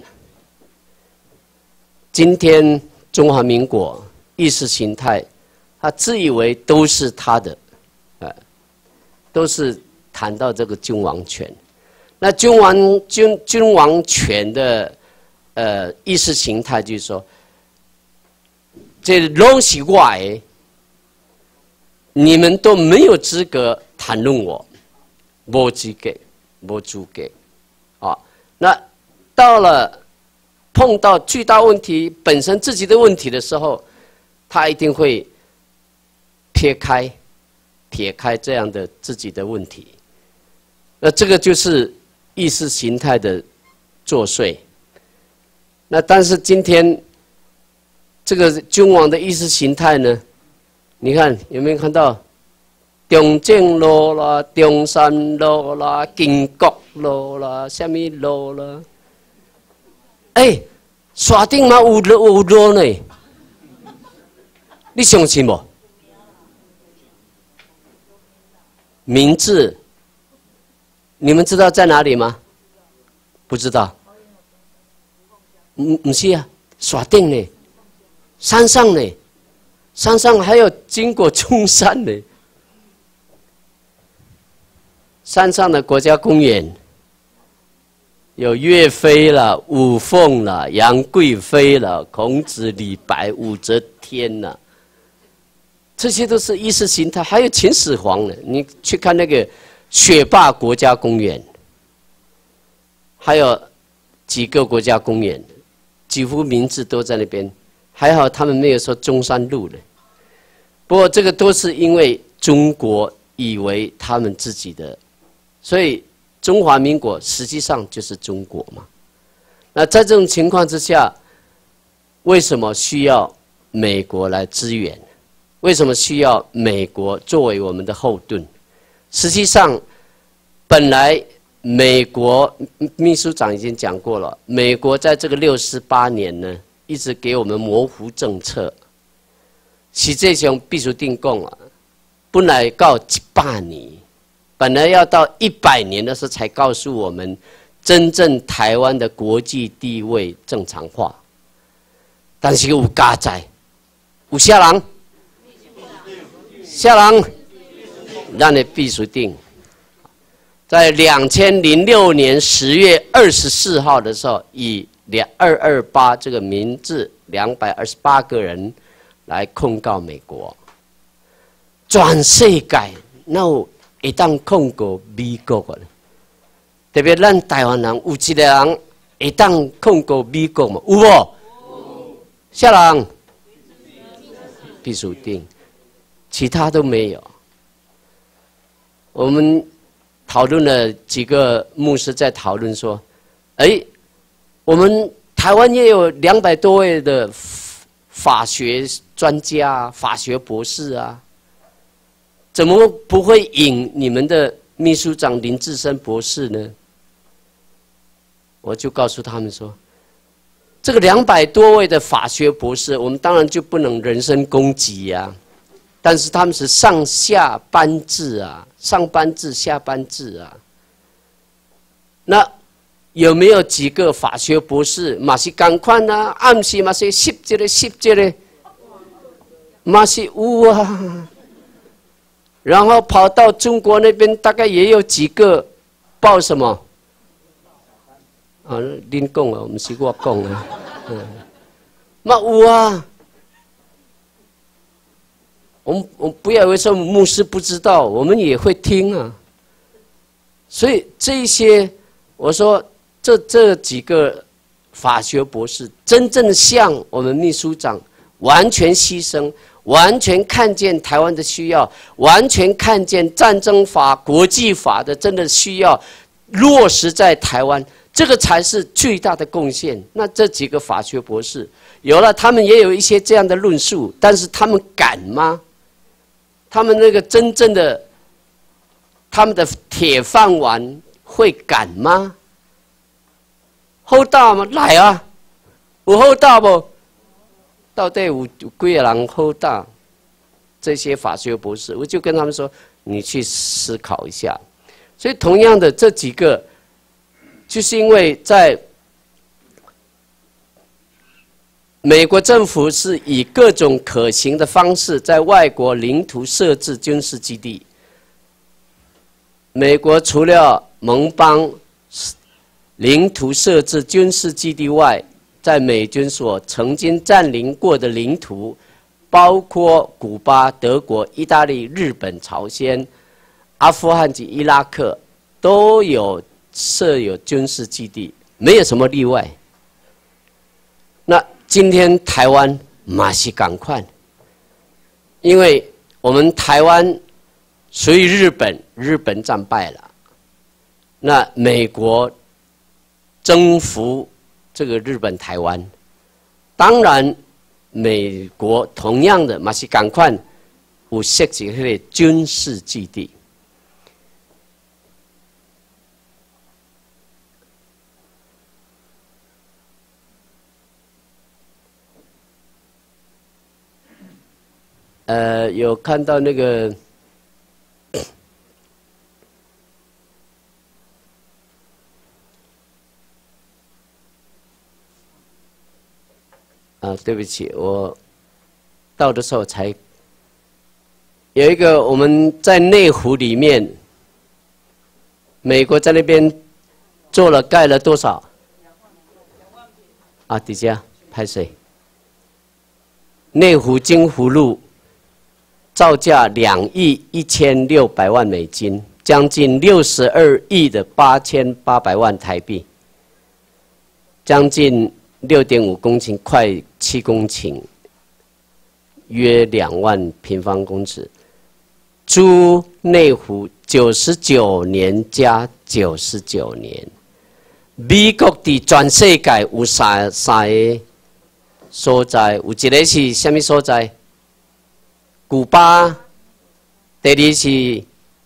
今天中华民国意识形态，他自以为都是他的，呃，都是谈到这个君王权。那君王君君王权的呃意识形态就是说。这拢是我的，你们都没有资格谈论我，没资格，没资格，啊，那到了碰到巨大问题本身自己的问题的时候，他一定会撇开，撇开这样的自己的问题，那这个就是意识形态的作祟。那但是今天。 这个君王的意识形态呢？你看有没有看到？中正路啦、中山路啦、建国路啦、什么路啦？哎，山顶嘛有有路呢，你相信不？明治，你们知道在哪里吗？不知道。唔唔是啊，山顶呢，山上呢，山上还有经过中山呢。山上的国家公园有岳飞了、五凤了、杨贵妃了、孔子、李白、武则天了，这些都是意识形态。还有秦始皇呢，你去看那个雪霸国家公园，还有几个国家公园，几乎名字都在那边。还好他们没有说中山路了。不过这个都是因为中国以为他们自己的。所以中华民国实际上就是中国嘛。那在这种情况之下，为什么需要美国来支援？为什么需要美国作为我们的后盾？实际上，本来美国秘书长已经讲过了，美国在这个六十八年呢，一直给我们模糊政策。实际上必须定讲啊，本来到一百年。本来要到一百年的时候才告诉我们，真正台湾的国际地位正常化，但是有加在，有啥人？啥人？让你必须定。在两千零六年十月二十四号的时候，以两二二八这个名字，两百二十八个人来控告美国，全世界那有。会当控告美国的，特别咱台湾人有一个人会当控告美国嘛？有无？啥人？必须定，其他都没有。我们讨论了几个牧师在讨论说，哎，我们台湾也有两百多位的法学专家、法学博士啊。怎么不会引你们的秘书长林志深博士呢？我就告诉他们说，这个两百多位的法学博士，我们当然就不能人身攻击呀、啊。但是他们是上下班制啊，上班制、下班制啊。那有没有几个法学博士嘛是同款啊？暗时嘛是十这个十这个，嘛是有啊。然后跑到中国那边，大概也有几个报什么？啊，恁讲啊，不是我讲啊。嗯，那有啊。我们我们不要以为说牧师不知道，我们也会听啊。所以这些，我说这这几个法学博士，真正向我们秘书长完全牺牲。完全看见台湾的需要，完全看见战争法、国际法的真的需要落实在台湾，这个才是最大的贡献。那这几个法学博士有了，他们也有一些这样的论述，但是他们敢吗？他们那个真正的他们的铁饭碗会敢吗？好大吗？来啊，有好大不？到底有有几个人好大？这些法学博士，我就跟他们说：“你去思考一下。”所以，同样的这几个，就是因为在美国政府是以各种可行的方式在外国领土设置军事基地。美国除了盟邦领土设置军事基地外，在美军所曾经占领过的领土，包括古巴、德国、意大利、日本、朝鲜、阿富汗及伊拉克，都有设有军事基地，没有什么例外。那今天台湾马是赶快，因为我们台湾属于日本，日本战败了，那美国征服这个日本台湾，当然美国同样的嘛是赶快有设置迄个军事基地。呃，有看到那个。 啊，对不起，我到的时候才有一个我们在内湖里面，美国在那边做了盖了多少？啊，底下拍谁？内湖金湖路造价两亿一千六百万美金，将近六十二亿的八千八百万台币，将近。 六点五公顷，快七公顷，约两万平方公尺。租内湖九十九年加九十九年，美国伫全世界有三三个所在，有一个是什么所在？古巴，第二是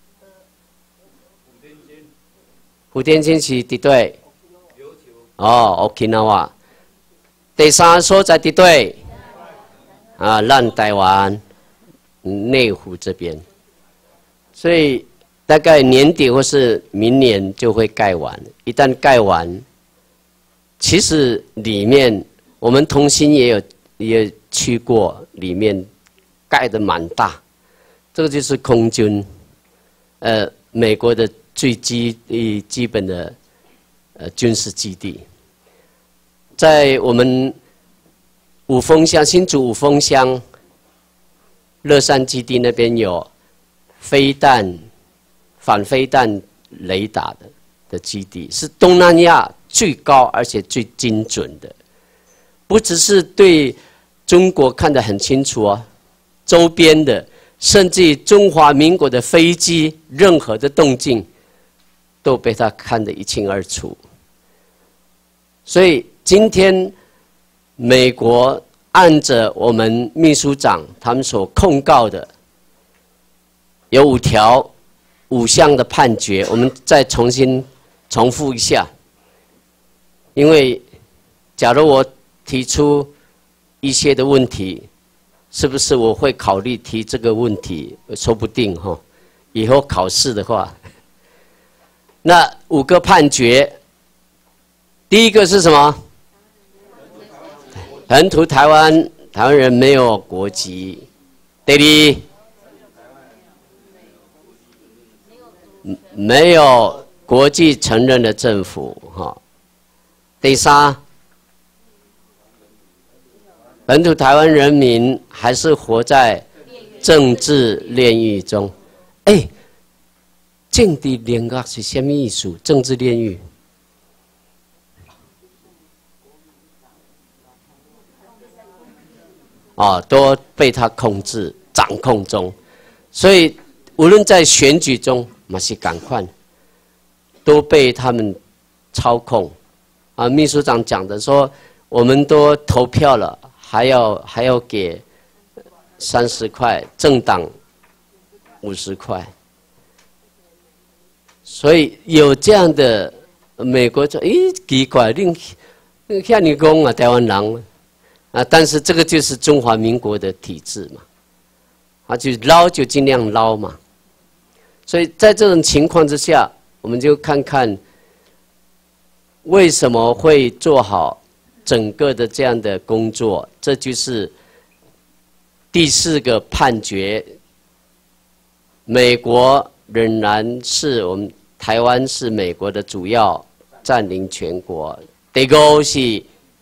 福建省是伫对？哦 ，Okinawa。 第三所在地对，啊，咱台湾内湖这边，所以大概年底或是明年就会盖完。一旦盖完，其实里面我们同心也有也去过，里面盖得蛮大。这个就是空军，呃，美国的最基呃基本的呃军事基地。 在我们五峰乡新竹五峰乡乐山基地那边有飞弹、反飞弹雷达的的基地，是东南亚最高而且最精准的，不只是对中国看得很清楚啊，周边的甚至中华民国的飞机任何的动静都被他看得一清二楚，所以。 今天，美国按着我们秘书长他们所控告的，有五条、五项的判决，我们再重新重复一下。因为，假如我提出一些的问题，是不是我会考虑提这个问题？说不定哈，以后考试的话，那五个判决，第一个是什么？ 本土台湾台湾人没有国籍，第二，没有国际承认的政府哈。第三，本土台湾人民还是活在政治炼狱中。哎，政治炼狱是什么意思？政治炼狱。 啊，都被他控制、掌控中，所以无论在选举中，嘛是赶快，都被他们操控。啊，秘书长讲的说，我们都投票了，还要还要给三十块，政党五十块，所以有这样的美国说，咦，奇怪，恁恁遐尼讲啊，台湾人。 啊，但是这个就是中华民国的体制嘛，啊，就捞就尽量捞嘛，所以在这种情况之下，我们就看看为什么会做好整个的这样的工作，这就是第四个判决，美国仍然是我们台湾是美国的主要占领全国，第五是。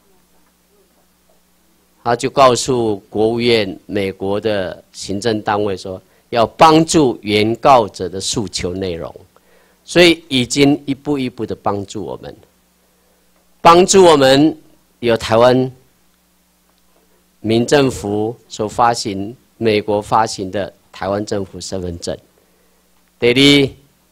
他就告诉国务院、美国的行政单位说，要帮助原告者的诉求内容，所以已经一步一步的帮助我们，帮助我们有台湾民政府所发行、美国发行的台湾政府身份证。第二，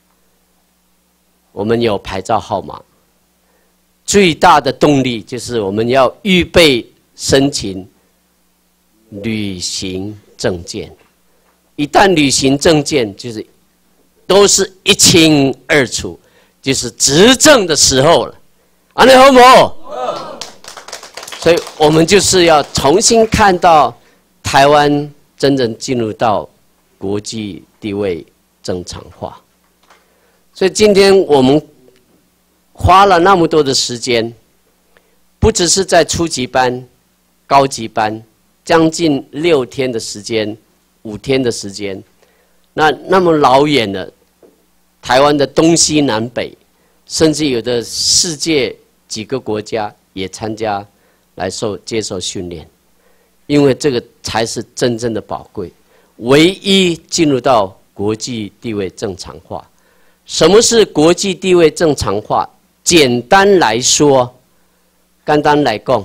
我们有牌照号码，最大的动力就是我们要预备。 申请履行政见。一旦履行政见，就是都是一清二楚，就是执政的时候了。安利好冇？所以我们就是要重新看到台湾真正进入到国际地位正常化。所以今天我们花了那么多的时间，不只是在初级班、高级班，将近六天的时间。五天的时间，那那么老远的台湾的东西南北，甚至有的世界几个国家也参加来受接受训练，因为这个才是真正的宝贵，唯一进入到国际地位正常化。什么是国际地位正常化？简单来说，简单来讲，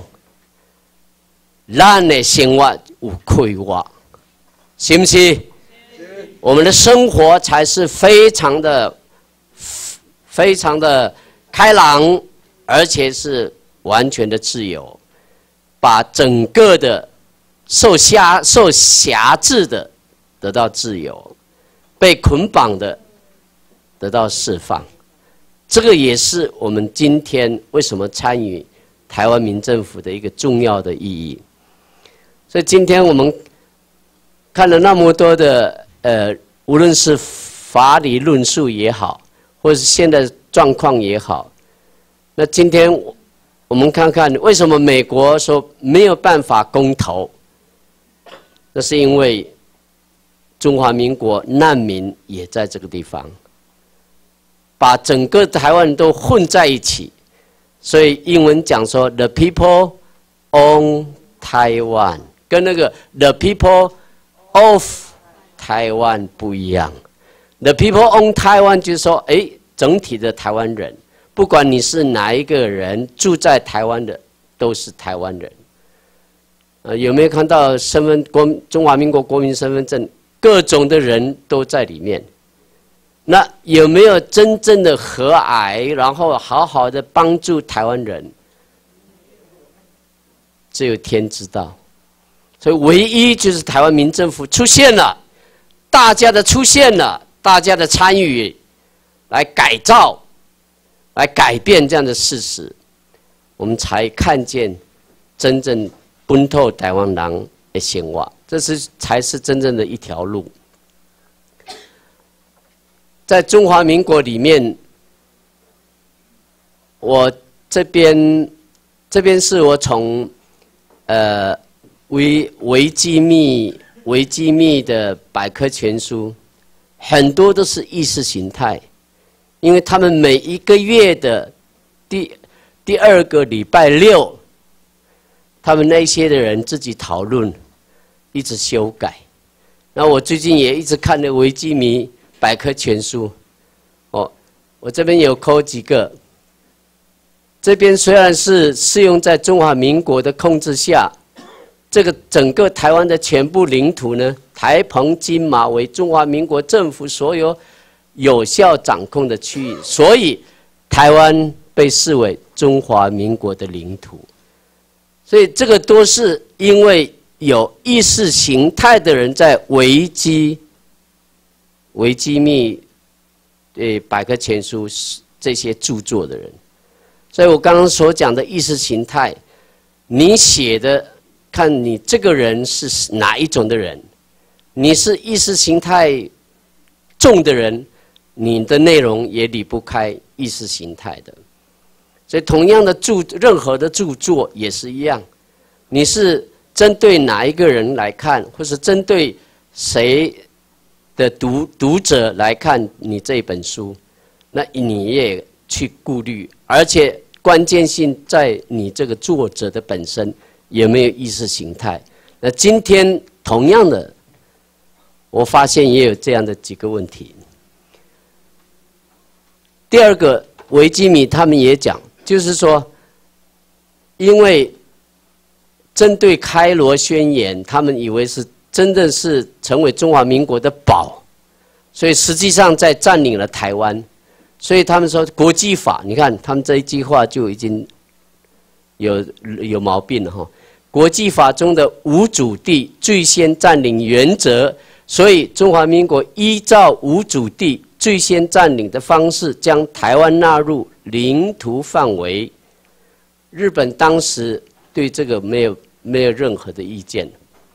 咱的生活有规划。行不行？我们的生活才是非常的、非常的开朗，而且是完全的自由，把整个的受辖、受辖制的得到自由，被捆绑的得到释放。这个也是我们今天为什么参与台湾民政府的一个重要的意义。所以今天我们看了那么多的呃，无论是法理论述也好，或是现在状况也好，那今天我们看看为什么美国说没有办法公投，那是因为中华民国难民也在这个地方，把整个台湾都混在一起，所以英文讲说 the people own Taiwan， 跟那个 the people of Taiwan 不一样。 The people on Taiwan 就是说，哎，整体的台湾人，不管你是哪一个人住在台湾的，都是台湾人。呃，有没有看到身份国中华民国国民身份证，各种的人都在里面？那有没有真正的和蔼，然后好好的帮助台湾人？只有天知道。所以唯一就是台湾民政府出现了，大家的出现了，大家的参与，来改造，来改变这样的事实，我们才看见真正本土台湾人的生活，这是才是真正的一条路。在中华民国里面，我这边这边是我从呃。维维基密维基密的百科全书，很多都是意识形态，因为他们每一个月的第第二个礼拜六，他们那些的人自己讨论，一直修改。那我最近也一直看了维基密百科全书，哦，我这边有抠几个。这边虽然是适用在中华民国的控制下。这个整个台湾的全部领土呢，台澎金马为中华民国政府所有有效掌控的区域，所以台湾被视为中华民国的领土。所以这个都是因为有意识形态的人在维基、维基密、呃百科全书这些著作的人。所以我刚刚所讲的意识形态，你写的。看你这个人是哪一种的人，你是意识形态重的人，你的内容也离不开意识形态的。所以同样的著任何的著作也是一样，你是针对哪一个人来看，或是针对谁的读读者来看你这本书，那你也去顾虑，而且关键性在你这个作者的本身。有没有意识形态？那今天同样的，我发现也有这样的几个问题。第二个，维基米他们也讲，就是说，因为针对开罗宣言，他们以为是真的是成为中华民国的宝，所以实际上在占领了台湾，所以他们说国际法，你看他们这一句话就已经有有毛病了哈。 国际法中的无主地最先占领原则，所以中华民国依照无主地最先占领的方式，将台湾纳入领土范围。日本当时对这个没有没有任何的意见。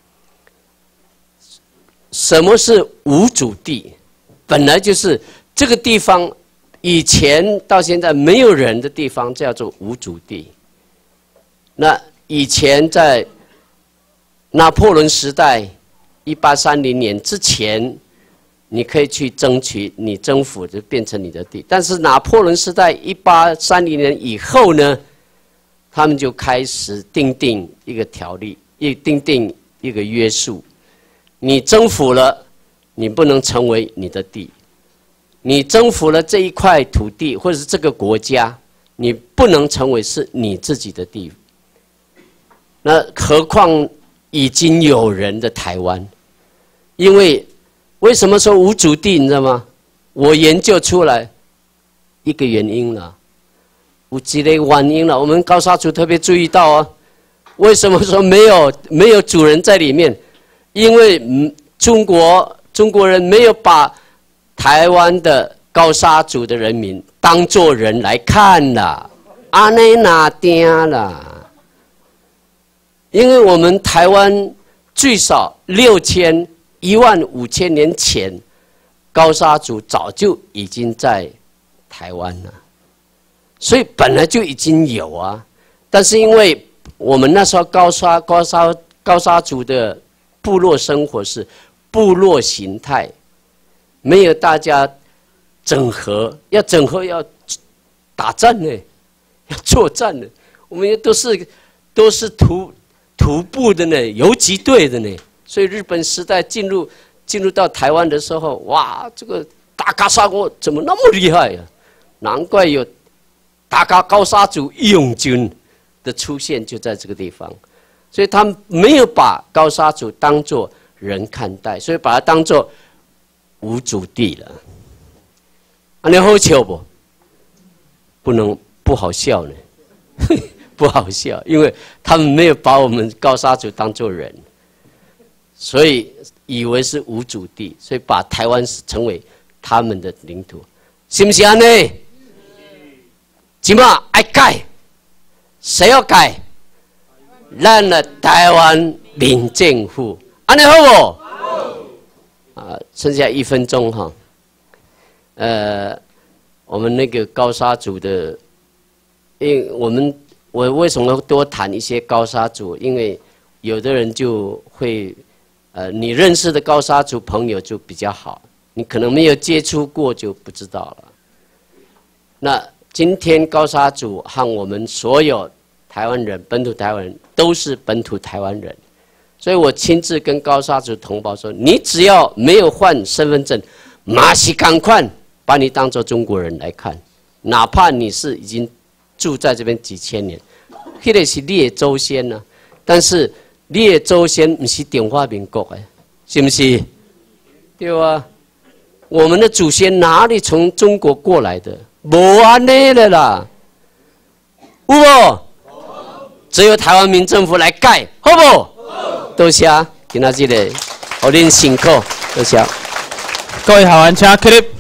什么是无主地？本来就是这个地方以前到现在没有人的地方叫做无主地。那以前在拿破仑时代，一八三零年之前，你可以去争取，你征服就变成你的地。但是拿破仑时代一八三零年以后呢，他们就开始订定一个条例，一订定一个约束。你征服了，你不能成为你的地；你征服了这一块土地或者是这个国家，你不能成为是你自己的地。那何况已经有人的台湾？因为为什么说无主地？你知道吗？我研究出来一个原因了，有几类原因了。我们高沙族特别注意到啊，为什么说没有没有主人在里面？因为中国中国人没有把台湾的高沙族的人民当作人来看啦，安内哪定啦？因为我们台湾最少六千一万五千年前，高沙族早就已经在台湾了，所以本来就已经有啊。但是因为我们那时候高沙高沙高沙族的部落生活是部落形态，没有大家整合，要整合要打仗呢，要作战呢。我们都是都是徒徒步的呢，游击队的呢。所以日本时代进入进入到台湾的时候，哇，这个大嘎沙国怎么那么厉害呀、啊？难怪有大嘎高沙族义勇军的出现就在这个地方。所以他们没有把高沙族当作人看待，所以把它当作无主地了。啊，你好笑不？不能不好笑呢，不好笑，因为他们没有把我们高沙族当作人，所以以为是无主地，所以把台湾成为他们的领土，是不是安呢？今嘛爱改，谁要改？咱的台湾民政府，安尼好不？好。啊，剩下一分钟哈。呃，我们那个高沙族的，因为我们我为什么多谈一些高沙族？因为有的人就会，呃，你认识的高沙族朋友就比较好，你可能没有接触过就不知道了。那今天高沙族和我们所有台湾人、本土台湾人都是本土台湾人，所以我亲自跟高沙族同胞说：你只要没有换身份证，马上赶快把你当作中国人来看，哪怕你是已经住在这边几千年，那个是你的祖先呢、啊。但是你的祖先不是中华民国的，是不是？对吧？我们的祖先哪里从中国过来的？没安尼的啦，有无？只有台湾民政府来改，好不好？多谢，今仔日个，互恁辛苦，多谢。 各位校员请起立。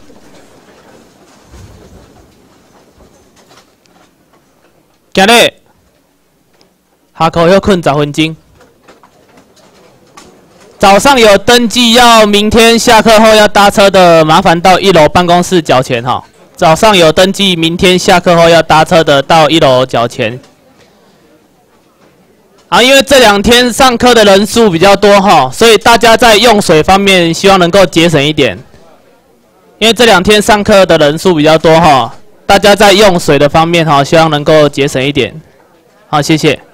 今日下课要困十分钟。早上有登记要明天下课后要搭车的，麻烦到一楼办公室缴钱哈。早上有登记明天下课后要搭车的，到一楼缴钱。啊，因为这两天上课的人数比较多哈，所以大家在用水方面希望能够节省一点。因为这两天上课的人数比较多哈，大家在用水的方面哈，希望能够节省一点。好，谢谢。